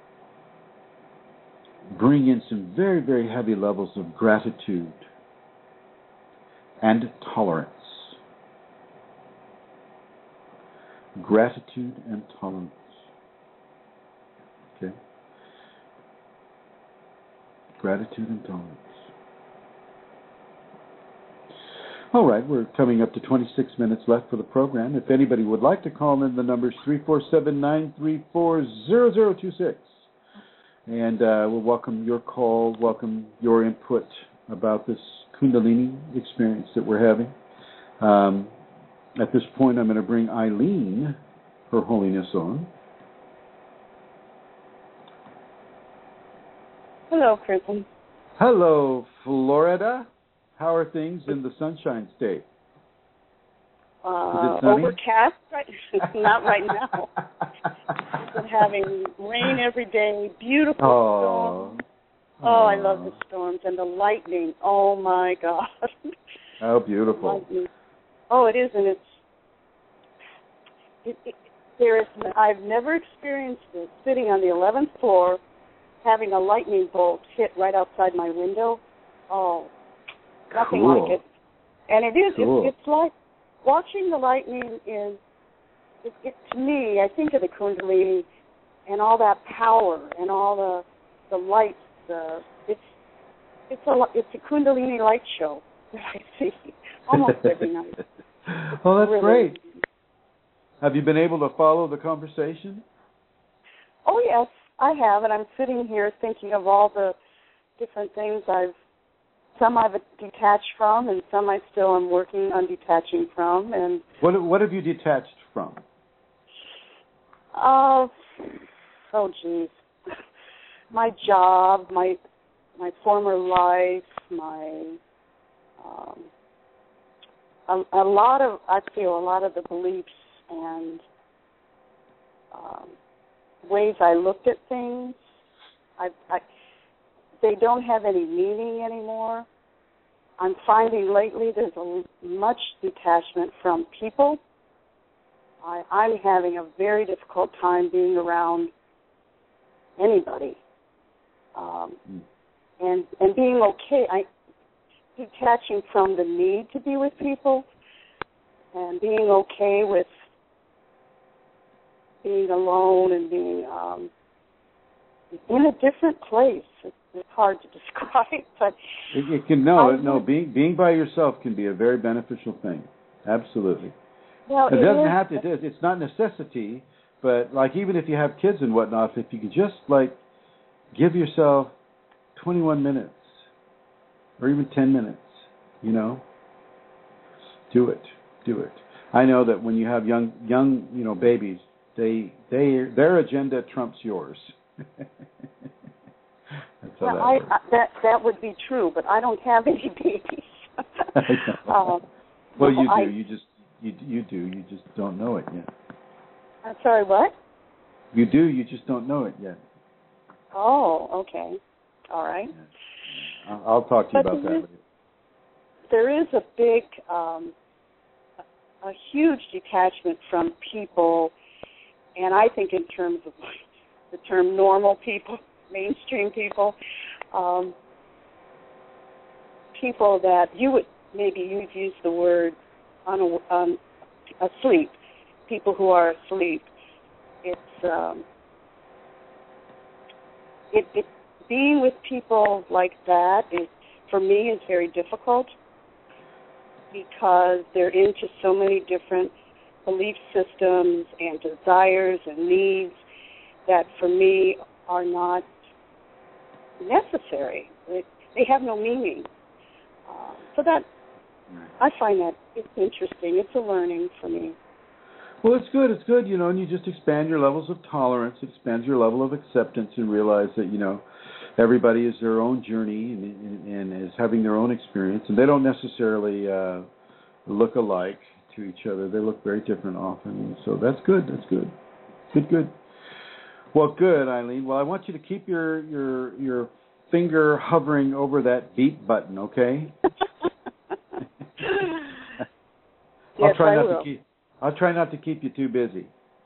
Bring in some very, very heavy levels of gratitude and tolerance. Gratitude and tolerance. Okay? Gratitude and tolerance. All right, we're coming up to 26 minutes left for the program. If anybody would like to call in, the number is 347-934-0026. And we'll welcome your call, welcome your input about this Kundalini experience that we're having. At this point, I'm going to bring Eileen, Her Holiness, on. Hello, Chrism. Hello, Florida. How are things in the Sunshine State? Overcast, right? Not right now. We've been having rain every day, beautiful storms. Oh, I love the storms and the lightning. Oh, my God. How beautiful. Lightning. Oh, it is, and I've never experienced it, sitting on the 11th floor, having a lightning bolt hit right outside my window. Oh, nothing like it. And it is, it's like, watching the lightning is, to me, I think of the Kundalini and all that power and all the lights. It's a Kundalini light show. I see. Almost every night. Oh, that's Really. great. Have you been able to follow the conversation? Oh, yes, I have, and I'm sitting here thinking of all the different things some I've detached from, and some I still am working on detaching from. And what have you detached from? Oh, geez. My job, my former life, I feel a lot of the beliefs and ways I looked at things. They don't have any meaning anymore. I'm finding lately there's much detachment from people. I'm having a very difficult time being around anybody, and being okay. Detaching from the need to be with people, and being okay with being alone and being in a different place. It's hard to describe, but it can being by yourself can be a very beneficial thing. Absolutely. Well, it doesn't have to. It's not necessity, but like even if you have kids and whatnot, if you could just like give yourself 21 minutes or even 10 minutes, do it. I know that when you have young babies, their agenda trumps yours. That would be true, but I don't have any babies. Well, you do. You do. You just don't know it yet. I'm sorry, what? You do. You just don't know it yet. Oh, okay. All right. Yeah. I'll talk to you about that later. There is a big, a huge detachment from people, and I think in terms of the term normal people, mainstream people, people that you'd use the word asleep, people who are asleep. Being with people like that for me is very difficult because they're into so many different belief systems and desires and needs that for me are not necessary. They have no meaning. So that I find that it's interesting. It's a learning for me. Well, it's good. It's good, and you just expand your levels of tolerance, expand your level of acceptance, and realize that, everybody is their own journey and is having their own experience, and they don't necessarily look alike to each other. They look very different often, so that's good. That's good. Good. Well, good, Eileen. Well, I want you to keep your finger hovering over that beep button, okay? Yes, I'll try not to keep you too busy.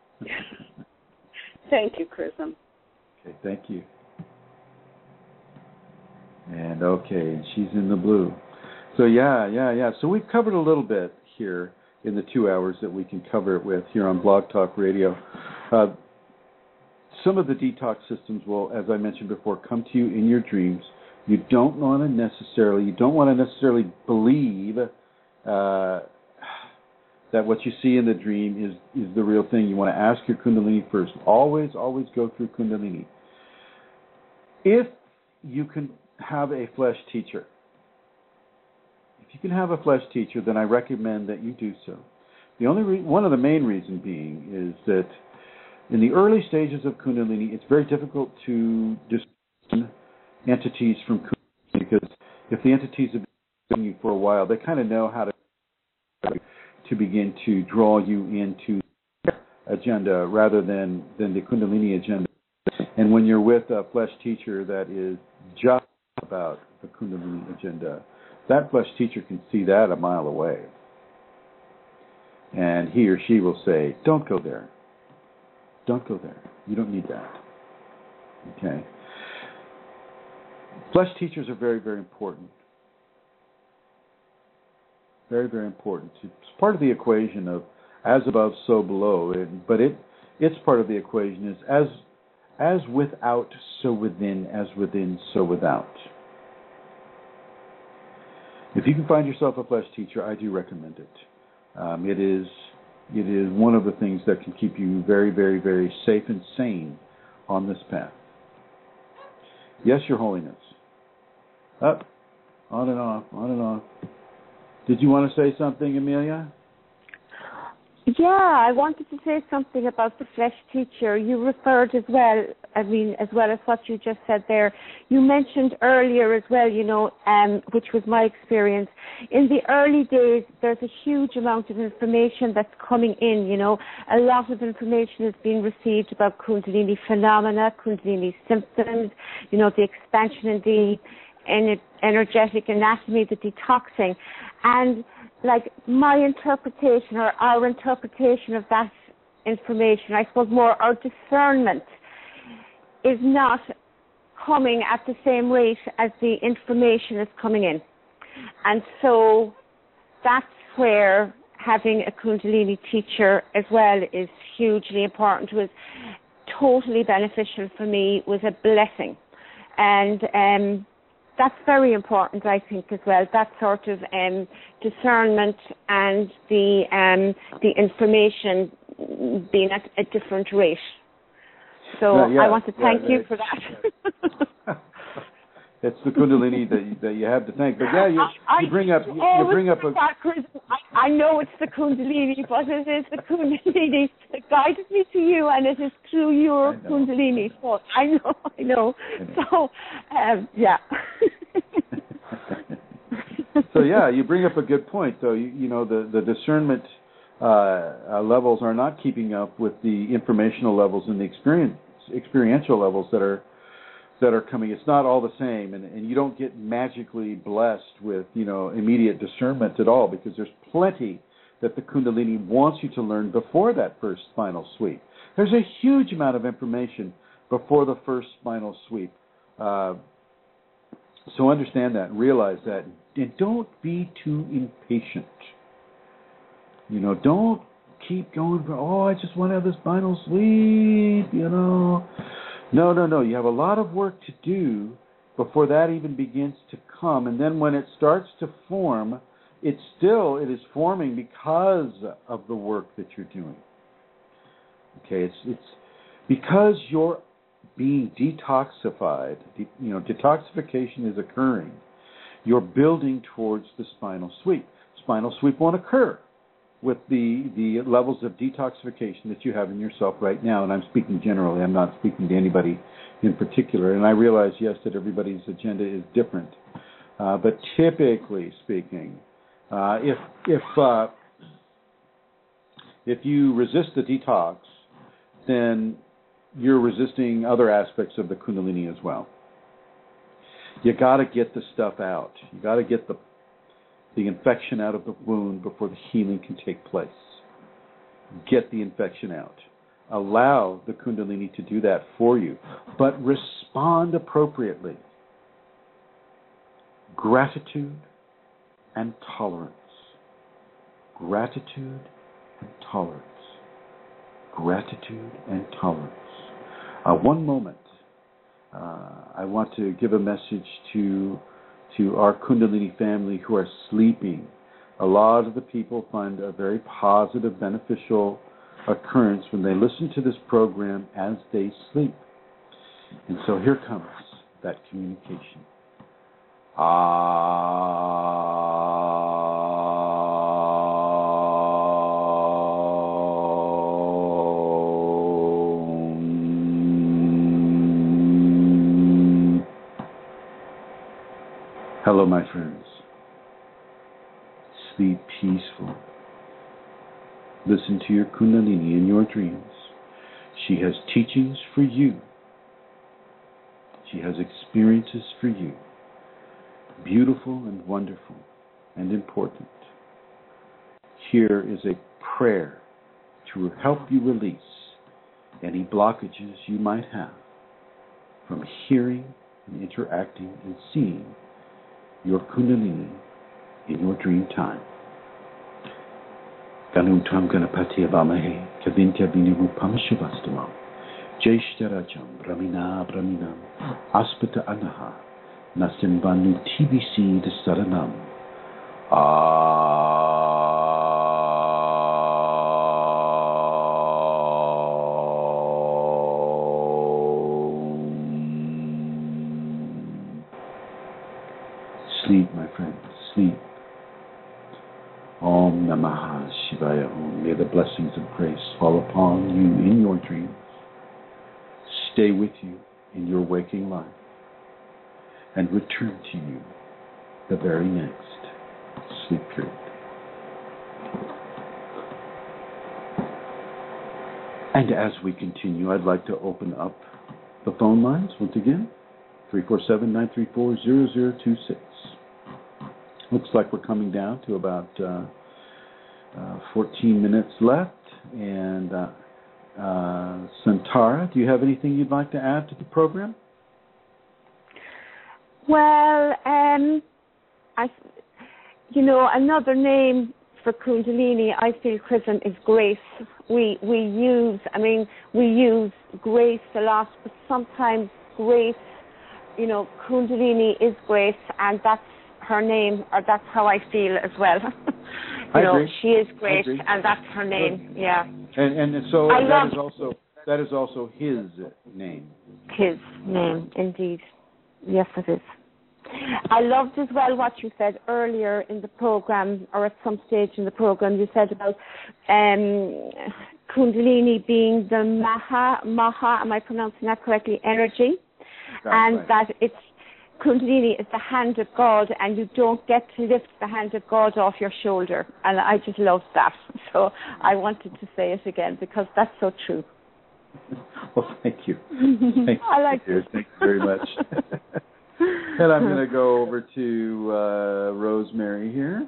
Thank you, Chrism. Okay, thank you. And she's in the blue. So yeah. So we've covered a little bit here in the 2 hours that we can cover it with here on Blog Talk Radio. Some of the detox systems will, as I mentioned before, come to you in your dreams. You don't want to necessarily believe that what you see in the dream is the real thing. You want to ask your Kundalini first. Always go through Kundalini. If you can have a flesh teacher, then I recommend that you do so. One of the main reasons being is that in the early stages of Kundalini, it's very difficult to discern entities from Kundalini because if the entities have been with you for a while, they kind of know how to begin to draw you into their agenda rather than the Kundalini agenda. And when you're with a flesh teacher that is just about the Kundalini agenda, that flesh teacher can see that a mile away. And he or she will say, don't go there. Don't go there. You don't need that. Okay? Flesh teachers are very, very important. Very, very important. It's part of the equation of as above, so below. But its part of the equation is as without, so within, as within, so without. If you can find yourself a flesh teacher, I do recommend it. It is one of the things that can keep you very, very, very safe and sane on this path. Yes, Your Holiness. Up, on and off, on and off. Did you want to say something, Amelia? Yeah, I wanted to say something about the flesh teacher. You referred as well, as well as what you just said there. You mentioned earlier as well, which was my experience. In the early days, there's a huge amount of information that's coming in, A lot of information is being received about Kundalini phenomena, Kundalini symptoms, the expansion in the energetic anatomy, the detoxing. And my interpretation or our interpretation of that information, I suppose more our discernment is not coming at the same rate as the information is coming in. And so that's where having a Kundalini teacher as well is hugely important, was totally beneficial for me, was a blessing. And that's very important, I think, as well. That sort of discernment and the information being at a different rate. So I want to thank you for that. It's the Kundalini that you have to thank. But you bring up I know it's the Kundalini, but it is the Kundalini that guided me to you, and it is through your Kundalini. So I know. So yeah. So you bring up a good point, though. The discernment levels are not keeping up with the informational levels and the experiential levels that are coming. It's not all the same, and you don't get magically blessed with immediate discernment at all, because there's plenty that the Kundalini wants you to learn before that first spinal sweep. There's a huge amount of information before the first spinal sweep. So understand that, realize that, and don't be too impatient. Don't keep going for, I just want to have the spinal sweep, No. You have a lot of work to do before that even begins to come. And then when it starts to form, it is forming because of the work that you're doing. Okay, it's because you're being detoxified. Detoxification is occurring. You're building towards the spinal sweep. Spinal sweep won't occur with the levels of detoxification that you have in yourself right now. And I'm speaking generally. I'm not speaking to anybody in particular. And I realize, yes, that everybody's agenda is different. But typically speaking, if you resist the detox, then you're resisting other aspects of the Kundalini as well. You got to get the stuff out. You got to get the infection out of the wound before the healing can take place. Get the infection out. Allow the Kundalini to do that for you, but respond appropriately. Gratitude and tolerance. Gratitude and tolerance. Gratitude and tolerance. One moment. I want to give a message to our Kundalini family who are sleeping. A lot of the people find a very positive, beneficial occurrence when they listen to this program as they sleep. And so here comes that communication. Hello, my friends. Sleep peaceful. Listen to your Kundalini in your dreams. She has teachings for you. She has experiences for you. Beautiful and wonderful and important. Here is a prayer to help you release any blockages you might have from hearing and interacting and seeing your Kundalini in your dream time. Ganutram Ganapati Abamahe, Kavintya Vinirupam Shivastamam, Jeshtarajam, Brahminam, Aspata Anaha, Nasimbanu TBC the Saranam, Sleep, my friend, sleep. Om Namaha Shivaya Om. May the blessings of grace fall upon you in your dreams. Stay with you in your waking life and return to you the very next sleep period. And as we continue, I'd like to open up the phone lines once again, 347-934-0026. Looks like we're coming down to about 14 minutes left. And Suntara, do you have anything you'd like to add to the program? Well, another name for Kundalini, I feel, Chrism, is grace. We use grace a lot, but sometimes grace, Kundalini is grace, and that's her name, or that's how I feel as well. I agree. She is grace, and that's her name. Yeah. And so that is also his name. His name, indeed. Yes, it is. I loved as well what you said earlier in the program, or at some stage in the program. You said about Kundalini being the Maha, am I pronouncing that correctly, energy, and right. That it's Kundalini is the hand of God, and you don't get to lift the hand of God off your shoulder. And I just love that. So I wanted to say it again because that's so true. Well, thank you. Thank I like it. Thank you very much. And I'm going to go over to Rosemary here.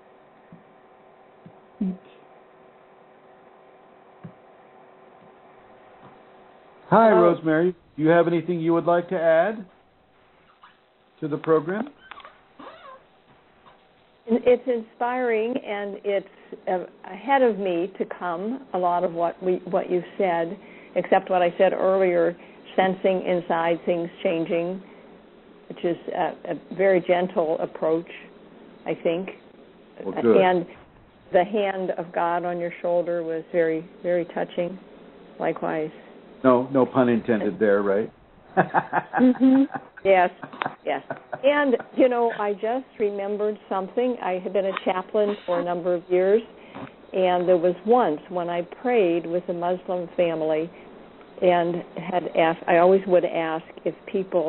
Hi, Rosemary. Do you have anything you would like to add to the program? It's inspiring, and it's ahead of me to come, a lot of what you've said, except what I said earlier, sensing inside things changing, which is a very gentle approach, I think. Well, good. And the hand of God on your shoulder was very, very touching, likewise. No pun intended there, right? Mm-hmm. Yes. And, I just remembered something. I had been a chaplain for a number of years, and there was once when I prayed with a Muslim family and had asked, I always would ask if people,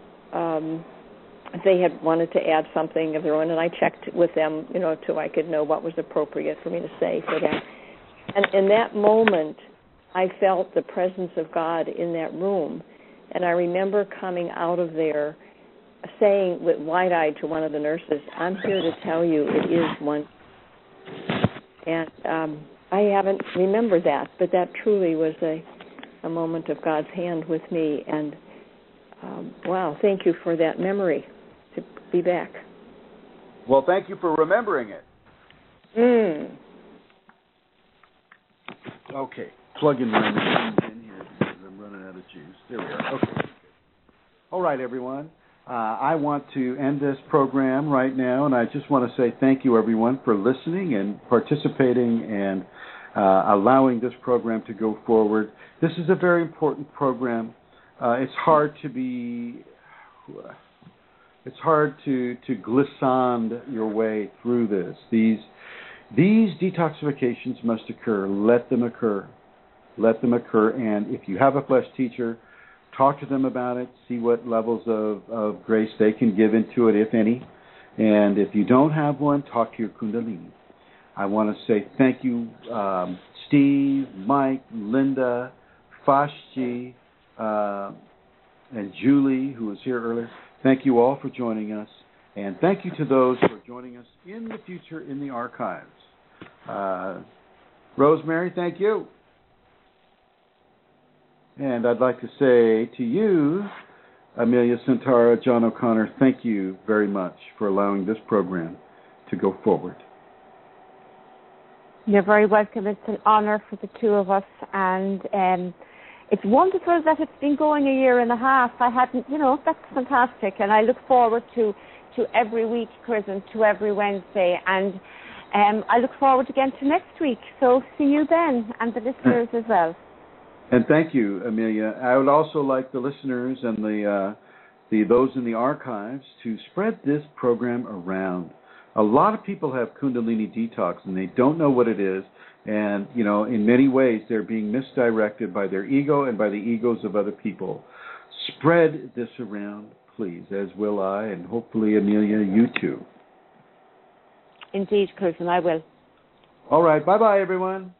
if they had wanted to add something of their own, and I checked with them, till I could know what was appropriate for me to say for them. And in that moment, I felt the presence of God in that room. And I remember coming out of there saying with wide-eyed to one of the nurses, I'm here to tell you it is one. And I haven't remembered that, but that truly was a moment of God's hand with me. And wow, thank you for that memory to be back. Well, thank you for remembering it. Okay, plugging my machine in here because I'm running out of juice. There we are. Okay. All right, everyone. I want to end this program right now, and I just want to say thank you, everyone, for listening and participating and allowing this program to go forward. This is a very important program. It's hard to glissand your way through this. These detoxifications must occur. Let them occur. And if you have a flesh teacher, talk to them about it. See what levels of grace they can give into it, if any. And if you don't have one, talk to your Kundalini. I want to say thank you, Steve, Mike, Linda, Fashji, and Julie, who was here earlier. Thank you all for joining us. And thank you to those who are joining us in the future in the archives. Rosemary, thank you. And I'd like to say to you, Amelia Suntara, John O'Connor, thank you very much for allowing this program to go forward. You're very welcome. It's an honor for the two of us, and it's wonderful that it's been going a year and a half. I hadn't, that's fantastic, and I look forward to to every week, Chrism, to every Wednesday. And I look forward again to next week. So see you then, and the listeners as well. And thank you, Amelia. I would also like the listeners and those in the archives to spread this program around. A lot of people have Kundalini Detox, and they don't know what it is. And, you know, in many ways, they're being misdirected by their ego and by the egos of other people. Spread this around, please, as will I, and hopefully, Amelia, you too. Indeed, Chrism, I will. All right. Bye-bye, everyone.